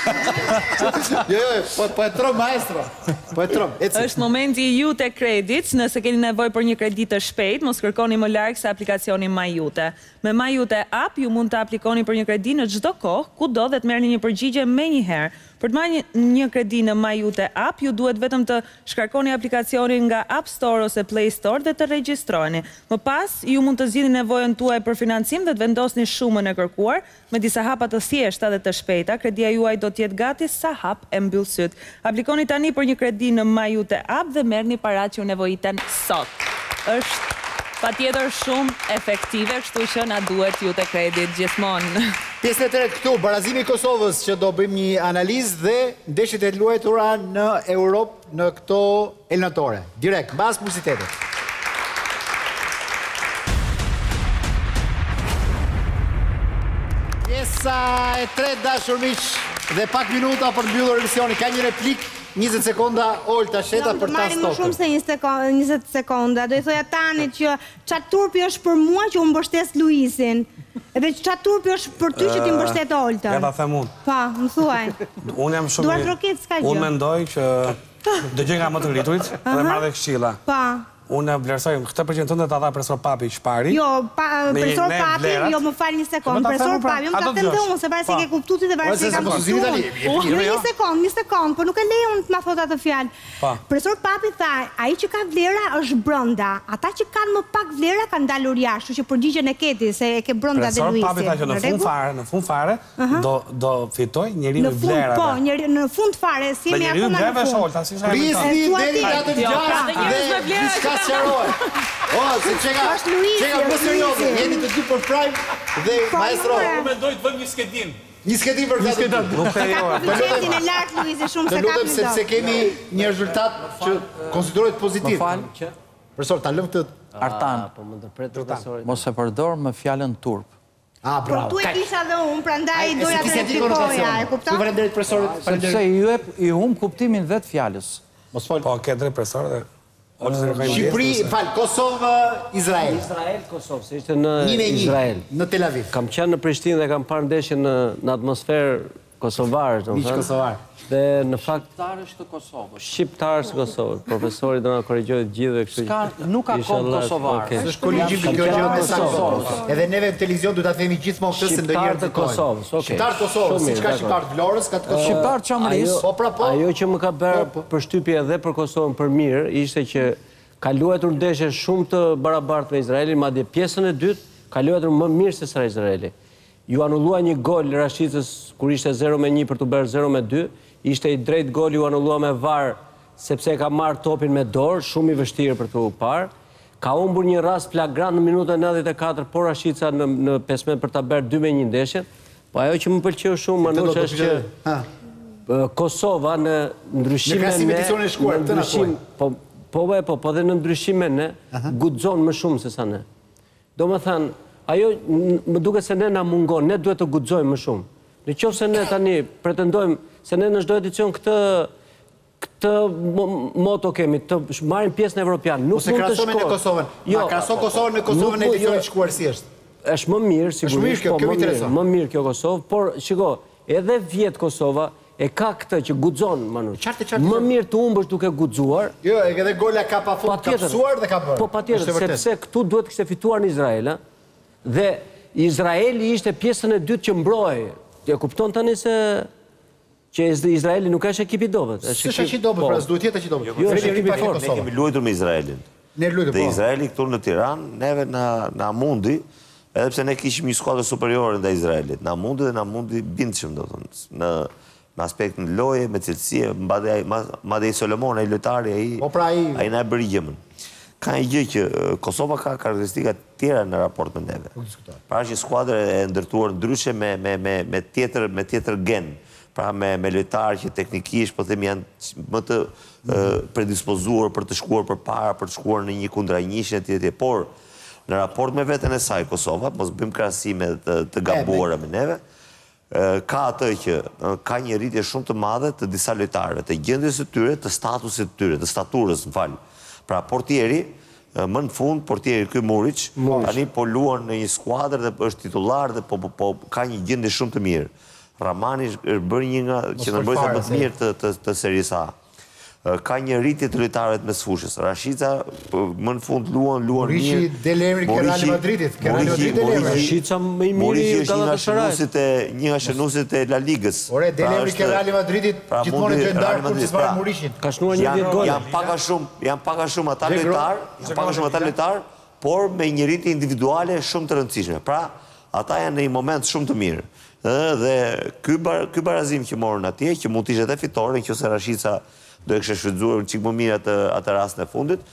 Jo, jo, po e trom, maestro. Po e trom. Është momenti ju të kredit, nëse keni nevoj për një kredit të shpejt, mos kërkoni më larkë se aplikacioni MyJute. Me MyJute app, ju mund të aplikoni për një kredit në çdo kohë, kudo dhe të merrni një përgjigje me një herë. Për të marrë një kredi në MyUte App, ju duhet vetëm të shkarkoni aplikacionin nga App Store ose Play Store dhe të regjistrojeni. Më pas, ju mund të zgjidhni nevojën tuaj për financim dhe të vendosni shumën e kërkuar, me disa hapa të thjeshta dhe të shpejta, kredia juaj do të jetë gati sa hap e mbyll syt. Aplikoni tani për një kredi në MyUte App dhe merrni paratë që ju nevojiten sot. Është patjetër shumë efektive, kështu që na duhet Jute Kredit gjithmonë. Pjesën e tretë këtu, barazimi i Kosovës, që do bëjmë një analizë dhe ndeshjet e luajtura në Europë në këto eliminatore. Direkt, mbas publicitetit. Pjesa e tretë, dashur miq, dhe pak minuta për mbyllur emisionin. Ka një replik, njëzet sekonda, Olta Sheta për ta stopur. Më shumë se njëzet sekonda. Do i thoja tani që qatë turpi është për mua që unë mbështes Luisin. Edhe që qatë turpi është për ty që ti mbështet Olta. Ja ta them unë. Pa, më thuaj. Unë jam shumë... Duart roket, s'ka gjë. Unë mendoj që dëgjoj nga më të rriturit dhe marrë dhe këshilla. Pa. Unë vlerësoj këtë përgjën tënde të dha profesor Papi Shpari. Jo, profesor Papi, jo më falë një sekundë. Profesor Papi, më ka them dhe unë, se pare se ke kuptuti dhe pare se ke kuptuti unë. Një sekundë, një sekundë, për nuk e leje unë të ma thot atë fjallë. Profesor Papi tha, aji që ka vlera është brënda. Ata që kanë më pak vlera kanë dalur jashtë, që përgjigjen e keti, se e ke brënda dhe Luisi. Profesor Papi tha që në fund fare, në fund fare, do fitoj njeri me vlera. Po, në fund fare, si jemi akoma në fund. O, se qeka, qeka për seriozë, jeni të dy për prime dhe maestro. Unë mendoj të vëm një skedin. Një skedin për këtë të dy. Ka publicetin e lartë, Luisi, shumë se ka ka përdojnë. Të lutem sepse kemi një rezultat që konsiderojt pozitiv. Më falë. Profesor, ta lëmë të... Artan, mos e përdor me fjallën turp. A, bravo. Por tu e kisha dhe unë, pra ndaj doja të replikoja, e kupta? Tu falenderit, profesorit. Sepse i hum kuptimin dhe të fjallës. Mos falë. Po, ke drejt, profesor, dhe... Shqipëri, falë, Kosovë, Izrael. Izrael, Kosovë, se ishte në Izrael. Në Tel Aviv. Kam qenë në Prishtinë dhe kam parë ndeshjen në atmosferë kosovarë. Miqë kosovarë. Dhe në fakt... Shqiptarës të Kosovës. Shqiptarës të Kosovës. Profesori do nga korrigjojë gjithë dhe kështu... Nuk ka kom kosovarë. Së është kolegjim kjo gjë me sa Kosovës. Edhe neve në televizion du ta themi gjithmonë këtë se ndonjëherë të Kosovës. Shqiptarë të Kosovës, si që ka shqiptarë të Vlorës, ka të Kosovës. Shqiptarë Qamëris. Ajo që më ka bërë përshtypje edhe për Kosovën për mirë, ishte që ka luajtur ndeshje shumë të barabartë me Izraelin, madje pjesën e dytë ka luajtur më mirë se sa Izraeli. Ju anullua një gol Rashicës kur ishte zero me një për të bërë zero me dy, ishte i drejt gol ju anullua me var sepse ka marrë topin me dorë, shumë i vështirë për të parë. Ka humbur një rast flagrant në minutën nëntëdhjetë e katër, por Rashica në pesëmbëdhjetë për ta bërë dy me një ndeshjen. Po ajo që më pëlqeu shumë Manush është që Kosova në ndryshime ne, po Po, po, po dhe në ndryshime ne, guxon më shumë se sa ne. Do më thanë, ajo më duke se ne na mungon, ne duhet të guxojmë më shumë. Në qoftë se ne tani pretendojmë se ne në çdo edicion këtë këtë moto kemi, të marrim pjesën evropiane, nuk mund të shkojmë në Kosovën. Jo, krahaso Kosovën me Kosovën në edicionin e shkuar si është. Është më mirë sigurisht, po më mirë, më mirë kjo Kosovë, por shiko, edhe vjet Kosova e ka këtë që guxon, Manush. Më mirë të humbësh duke guxuar. Jo, edhe gola ka pafund kapsuar dhe ka bërë. Po patjetër, sepse këtu duhet kishte fituar në Izrael, dhe Izraeli ishte pjesën e dytë që mbroi. Ti e kupton tani se që Izraeli nuk është ekip i dobët. Është ekip i dobët, pra duhet jetë ekip i dobët. Jo, është ekip i fortë. Ne kemi luajtur me Izraelin. Ne luajtur po. Dhe Izraeli këtu në Tiranë neve na na mundi, edhe pse ne kishim një skuadër superiore ndaj Izraelit. Na mundi dhe na mundi bindshëm, do thonë, në në aspektin loje, me cilësie, madje i Solomon, ai lojtari, ai na e bëri gjëmën. Ka një gjë që Kosova ka karakteristika tjera në raport me neve. Pra është një skuadër e ndërtuar ndryshe me me tjetër me tjetër gen. Pra me me lojtarë që teknikisht po themi janë më të predispozuar për të shkuar përpara, për të shkuar në një kundranjishje etj. Por në raport me veten e saj Kosova, mos bëjmë krahasime të gabuara me neve. Ka atë që ka një rritje shumë të madhe të disa lojtarëve, të gjendjes së tyre, të statusit të tyre, të staturës, më fal. Pra portieri, më në fund, portieri ky Murić, tani po luan në një skuadër dhe është titullar dhe po ka një gjendje shumë të mirë. Ramani është bërë një nga qendrëmbëjtësit më të mirë të serisë A. ka një rritje të lojtarëve mes fushës. Rashica më në fund luan, luan mirë. Moriqi Delemri ke Real Madridit, ke Real Madrid Delemri. Rashica më i miri i Gallatasaray. Një nga shënuesit e La Ligës. Ore Delemri ke Real Madridit, gjithmonë të ndarë kur çfarë Moriqin. Ka shnuar një vit gol. Janë pak a shumë, janë pak a shumë ata lojtar, janë pak a shumë ata lojtar, por me një rritje individuale shumë të rëndësishme. Pra, ata janë në një moment shumë të mirë. Dhe ky barazim që morën atje, që mund të ishte edhe fitore, nëse Rashica do e kështë shfrytzuar në qikë më mirë atë rastën e fundit.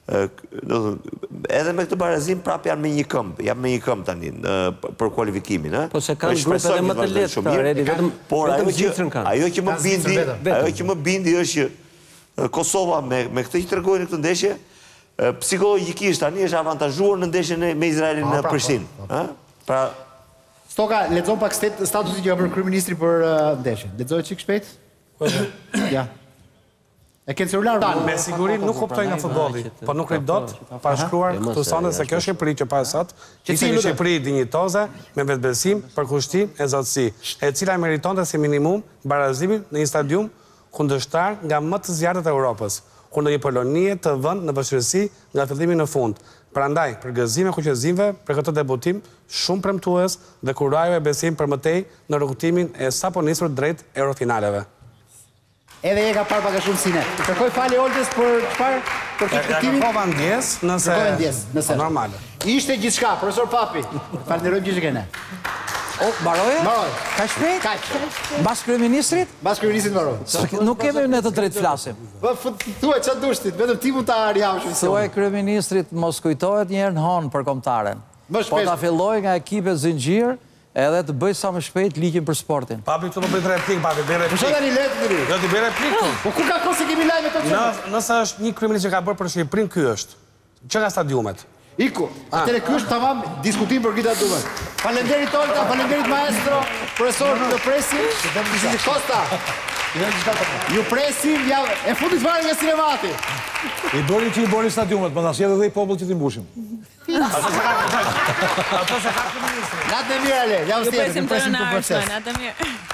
Edhe me këtë barazim prap janë me një këmbë, janë me një këmbë tani për kualifikimin. Po se kanë grupe edhe më të letë, Redi, vetëm gjithërën kanë. Ajo që më bindi, ajo që më bindi është që Kosova me këtë që të regojnë në këtë ndeshje, psikologikisht tani është avantazhuar në ndeshje me Izraelin në Prishtinë. Stoka, lexon pak statusi që ka bërë kryeministri për ndeshjen. Lexoj çik shpejt? Ja. E ke celular? Me siguri nuk kuptoj nga futbolli, po nuk rrit dot pa shkruar këtu sonte se kjo Shqipëri që pa sot, ishte një Shqipëri dinjitoze, me vetbesim, përkushtim e zotësi, e cila meritonte si minimum barazimin në një stadium kundërshtar nga më të zjarrit e Europës, kundër një Polonie të vënë në vështirësi nga fillimi në fund. Prandaj, për gëzim e kuqezimve për këtë debutim shumë premtues dhe kurajve besim për mëtej në rrugtimin e sapo nisur drejt eurofinaleve. Edhe e ka parë pak a shumë sine. Kërkoj falje Oltës për çfarë? Për këtë kuptimin? Kërkova ndjes, nëse... Kërkova ndjes, nëse... Normale. Ishte gjithçka, profesor Papi. Falenderojmë gjithë që kene. O, baroje? Baroje. Ka shpejt? Ka. Bas kryeministrit? Bas kryeministrit baroje. Nuk kemi ne të drejtë flasim. Thuaj, çfarë dushtit? Vetëm ti mund ta arjavësh. Thuaj kryeministrit mos kujtohet një herë në Han për kombëtaren. Po ta filloj nga ekipet zinxhir, edhe të bëj sa më shpejt ligjin për sportin. Papi, këtu do bëjt replik, papi, bëj replik. Po shë da një letë të ri? Do t'i bëj replik këtu. Po ku ka kohë se kemi lajme të qëmë? Nëse është një kryeminist që ka bërë për Shqipërinë, ky është. Që nga stadiumet? Iku, atëre ky është tamam diskutim për gjitha duhet. Falenderit Olta, falenderit maestro, profesor të presim, Kosta. Ju presim, e fundit fare nga sinemati. I bëri që i bëri stadiumet, më nësjedhe dhe i popull që t'i mbushim. Ato se ka kryeministri. Natë në mirë, Ale, ja u stjetë. Ju presim të rëna, natë në mirë.